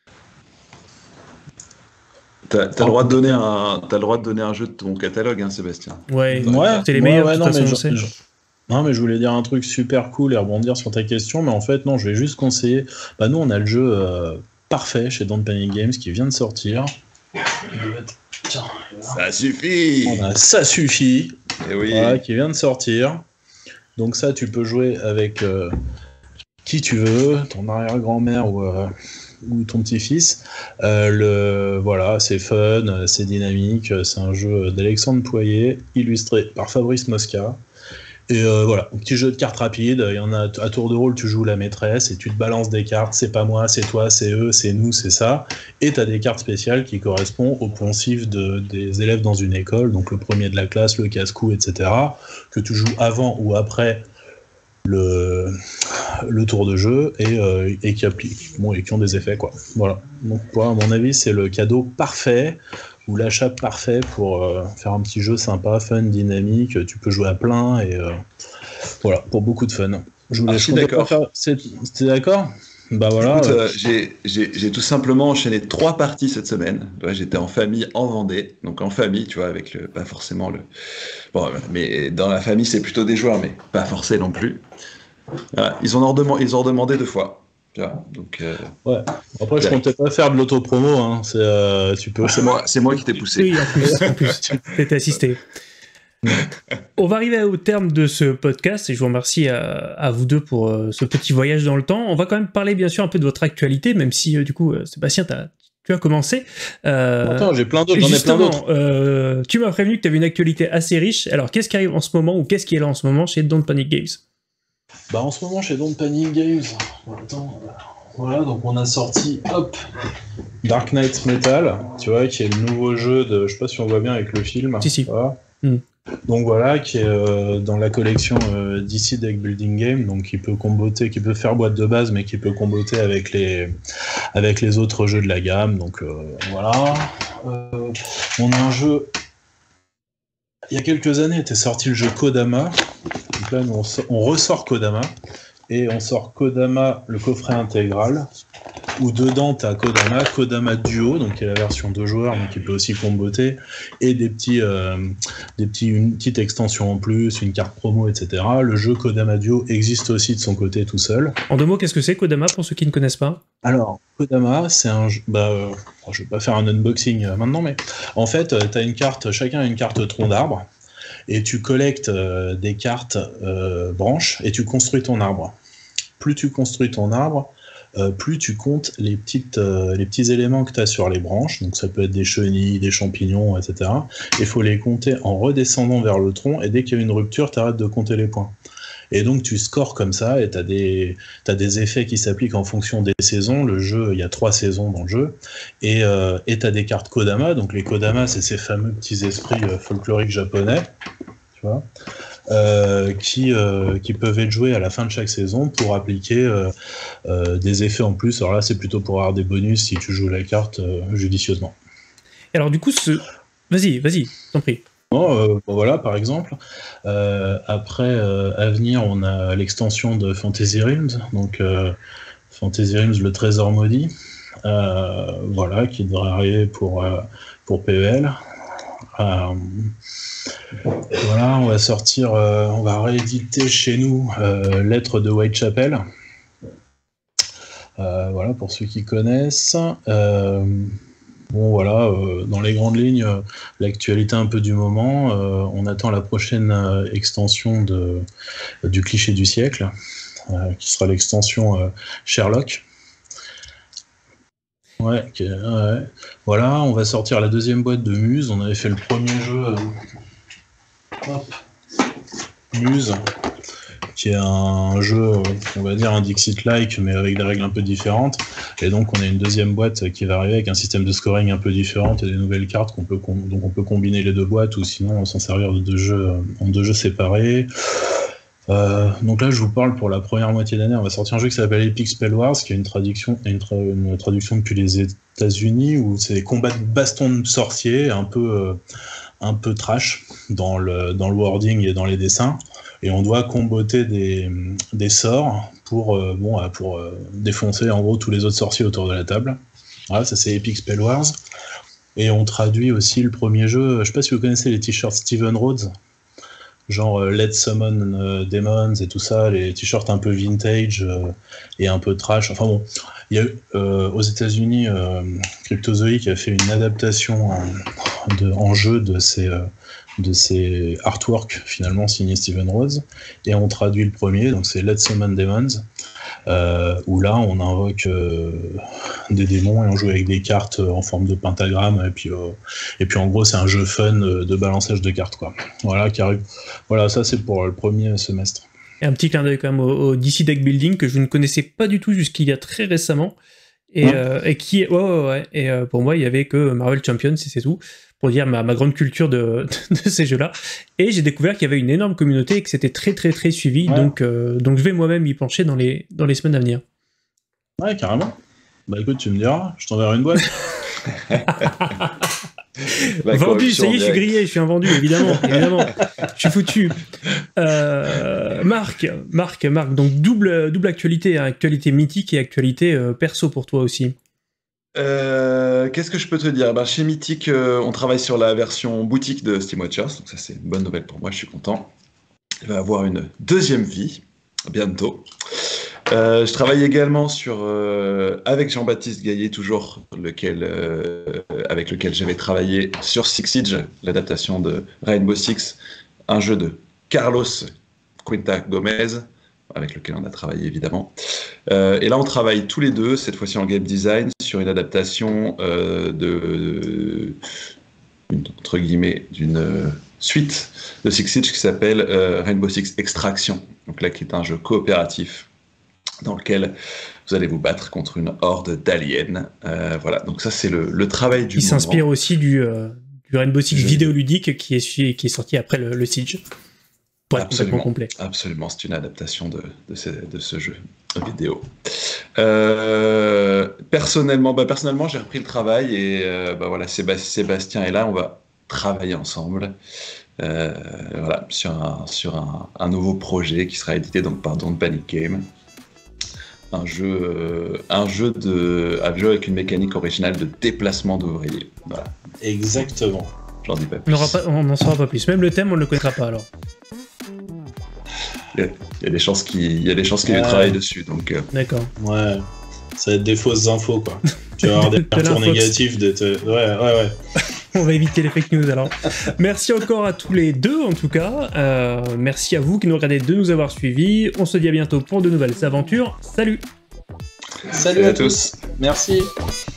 T'as, t'as le droit de donner un, t'as le droit de donner un jeu de ton catalogue, hein, Sébastien. Ouais, Ouais, c'est les ouais, meilleurs, ouais, de non, toute façon, mais on je- sait. je- non, mais je voulais dire un truc super cool et rebondir sur ta question, mais en fait, non, je vais juste conseiller. Bah, nous, on a le jeu euh, parfait chez Don't Panic Games qui vient de sortir. Tiens, Ça suffit. on a Ça suffit, Eh oui. voilà, qui vient de sortir. Donc, ça, tu peux jouer avec euh, qui tu veux, ton arrière-grand-mère ou, euh, ou ton petit-fils. Euh, le, voilà, c'est fun, c'est dynamique, c'est un jeu d'Alexandre Poirier, illustré par Fabrice Mosca. Et euh, voilà, un petit jeu de cartes rapide, il y en a à tour de rôle, tu joues la maîtresse et tu te balances des cartes, c'est pas moi, c'est toi, c'est eux, c'est nous, c'est ça. Et tu as des cartes spéciales qui correspondent aux poncifs de, des élèves dans une école, donc le premier de la classe, le casse-cou, et cetera, que tu joues avant ou après le, le tour de jeu et, euh, et, qui appliquent, bon, et qui ont des effets, quoi. Voilà. Donc, moi, à mon avis, c'est le cadeau parfait ou l'achat parfait pour euh, faire un petit jeu sympa, fun, dynamique. Tu peux jouer à plein et euh, voilà, pour beaucoup de fun. Je voulais, ah, je suis d'accord. Faire... C'est... T'es d'accord ? Bah voilà. Écoute, euh... euh, j'ai, j'ai, j'ai tout simplement enchaîné trois parties cette semaine. Ouais, j'étais en famille en Vendée, donc en famille, tu vois, avec le, pas forcément le. Bon, mais dans la famille, c'est plutôt des joueurs, mais pas forcé non plus. Voilà, ils, en ont redemandé, ils ont redemandé deux fois. Tu vois, donc. Euh... Ouais. Après, je comptais pas faire de l'autopromo. Hein. C'est, euh, tu peux. C'est moi, c'est moi qui t'ai poussé. Oui, en plus, en plus, t'étais assisté. On va arriver au terme de ce podcast et je vous remercie à, à vous deux pour euh, ce petit voyage dans le temps. On va quand même parler bien sûr un peu de votre actualité, même si euh, du coup, euh, Sébastien, t'as, tu as commencé. Euh, Attends, j'ai plein d'autres, j'en ai plein d'autres. Euh, tu m'as prévenu que tu avais une actualité assez riche. Alors, qu'est-ce qui arrive en ce moment ou qu'est-ce qui est là en ce moment chez Don't Panic Games ? Bah, en ce moment, chez Don't Panic Games, attends, voilà, donc on a sorti, hop, Dark Knight Metal, tu vois, qui est le nouveau jeu de, je sais pas si on voit bien avec le film. Si, si. Voilà. Mm. Donc voilà, qui est euh, dans la collection euh, D C Deck Building Game, donc qui peut comboter, qui peut faire boîte de base, mais qui peut comboter avec les avec les autres jeux de la gamme. Donc euh, voilà, euh, on a un jeu. Il y a quelques années était sorti le jeu Kodama. Donc là, nous, on, so- on ressort Kodama et on sort Kodama le coffret intégral. Où dedans t'as Kodama, Kodama Duo, donc qui est la version deux joueurs, mais qui peut aussi comboter, et des petits, euh, des petits, une petite extension en plus, une carte promo, et cetera. Le jeu Kodama Duo existe aussi de son côté tout seul. En deux mots, qu'est-ce que c'est Kodama pour ceux qui ne connaissent pas ? Alors, Kodama, c'est un jeu. Bah, euh, je vais pas faire un unboxing euh, maintenant, mais en fait, euh, t'as une carte, chacun a une carte tronc d'arbre, et tu collectes euh, des cartes euh, branches, et tu construis ton arbre. Plus tu construis ton arbre, Euh, plus tu comptes les, petites, euh, les petits éléments que tu as sur les branches, donc ça peut être des chenilles, des champignons, et cetera. Il faut les compter en redescendant vers le tronc, et dès qu'il y a une rupture, tu arrêtes de compter les points. Et donc tu scores comme ça, et tu as des, t'as des effets qui s'appliquent en fonction des saisons. Le jeu, il y a trois saisons dans le jeu, et euh, tu as des cartes Kodama. Donc les Kodama, c'est ces fameux petits esprits euh, folkloriques japonais, tu vois. Euh, qui, euh, qui peuvent être joués à la fin de chaque saison pour appliquer euh, euh, des effets en plus. Alors là, c'est plutôt pour avoir des bonus si tu joues la carte euh, judicieusement. Et alors du coup, ce... vas-y, vas-y, t'en prie. Bon, euh, bon, voilà, par exemple. Euh, après, euh, à venir, on a l'extension de Fantasy Realms, donc euh, Fantasy Realms, le trésor maudit, euh, voilà, qui devrait arriver pour, euh, pour P E L. Euh, voilà, on va sortir, euh, on va rééditer chez nous euh, Lettres de Whitechapel. Euh, voilà, pour ceux qui connaissent. Euh, bon, voilà, euh, dans les grandes lignes, euh, l'actualité un peu du moment. Euh, on attend la prochaine euh, extension de, euh, du cliché du siècle, euh, qui sera l'extension euh, Sherlock. Ouais, okay, ouais, voilà, on va sortir la deuxième boîte de Muse. On avait fait le premier jeu, euh... hop, Muse, qui est un jeu, on va dire un Dixit-like, mais avec des règles un peu différentes. Et donc on a une deuxième boîte qui va arriver avec un système de scoring un peu différent et des nouvelles cartes qu'on peut, com- donc on peut combiner les deux boîtes ou sinon s'en servir de deux jeux, en deux jeux séparés. Euh, donc là, je vous parle pour la première moitié d'année. On va sortir un jeu qui s'appelle Epic Spell Wars, qui est une traduction, une, tra- une traduction depuis les États-Unis, où c'est des combats de baston de sorciers, un peu, euh, un peu trash dans le, dans le wording et dans les dessins. Et on doit comboter des, des sorts pour, euh, bon, pour euh, défoncer en gros tous les autres sorciers autour de la table. Voilà, ça c'est Epic Spell Wars. Et on traduit aussi le premier jeu. Je sais pas si vous connaissez les t-shirts Steven Rhodes. Genre euh, Let's Summon euh, Demons et tout ça, les t-shirts un peu vintage euh, et un peu trash. Enfin bon, il y a eu euh, aux États-Unis euh, Cryptozoic a fait une adaptation en, de, en jeu de ces, euh, de ses artworks finalement signés Steven Rhodes, et on traduit le premier, donc c'est Let's Summon Demons, euh, où là on invoque euh, des démons et on joue avec des cartes en forme de pentagramme, et puis, euh, et puis en gros c'est un jeu fun de balançage de cartes, quoi. Voilà, qui arrive. Voilà, ça c'est pour le premier semestre. Et un petit clin d'œil quand même au, au D C Deck Building que je ne connaissais pas du tout jusqu'il y a très récemment, et, hein euh, et qui, ouais, ouais, ouais, et euh, pour moi il y avait que Marvel Champions et c'est tout. Pour dire ma, ma grande culture de, de ces jeux-là. Et j'ai découvert qu'il y avait une énorme communauté et que c'était très très très suivi, ouais. donc, euh, donc je vais moi-même y pencher dans les, dans les semaines à venir. Ouais, carrément. Bah écoute, tu me diras, je t'enverrai une boîte. Bah, vendu, ça y est, je suis grillé, je suis un vendu, évidemment, évidemment. Je suis foutu. Euh, Marc, Marc, Marc, donc double, double actualité, hein, actualité mythique et actualité euh, perso pour toi aussi. Euh, Qu'est-ce que je peux te dire? Ben, chez Mythic, euh, on travaille sur la version boutique de Steam Watchers, donc ça c'est une bonne nouvelle pour moi, je suis content. Il va avoir une deuxième vie, bientôt. Euh, je travaille également sur, euh, avec Jean-Baptiste Gaillet, toujours, lequel, euh, avec lequel j'avais travaillé sur Six Siege, l'adaptation de Rainbow Six, un jeu de Carlos Quinta Gomez, avec lequel on a travaillé évidemment. Euh, et là, on travaille tous les deux, cette fois-ci en game design, sur une adaptation euh, de, une, entre guillemets, d'une euh, suite de Six Siege qui s'appelle euh, Rainbow Six Extraction. Donc là, qui est un jeu coopératif dans lequel vous allez vous battre contre une horde d'aliens. Euh, voilà, donc ça, c'est le, le travail du Il s'inspire aussi du, euh, du Rainbow Six Je... vidéoludique qui est, qui est sorti après le, le Siege. Pour être complètement complet. Absolument, c'est une adaptation de, de, ce, de ce jeu vidéo. Euh, personnellement, bah personnellement, j'ai repris le travail et euh, bah voilà, Sébastien est là, on va travailler ensemble. Euh, voilà, sur un, sur un, un nouveau projet qui sera édité donc par Don't Panic Game. Un jeu, euh, un jeu de, un jeu avec une mécanique originale de déplacement d'ouvriers. Voilà. Exactement. J'en dis pas plus. On n'en saura pas plus. Même le thème, on ne le connaîtra pas alors. Il y a des chances qu'il y a des chances qu'il y ait du travail dessus, donc. Euh... D'accord. Ouais. Ça va être des fausses infos, quoi. Tu vas avoir des retours négatifs de te... Ouais, ouais, ouais. On va éviter les fake news alors. Merci encore à tous les deux en tout cas. Euh, merci à vous qui nous regardez de nous avoir suivis. On se dit à bientôt pour de nouvelles aventures. Salut. Salut, Salut à, à tous. tous. Merci.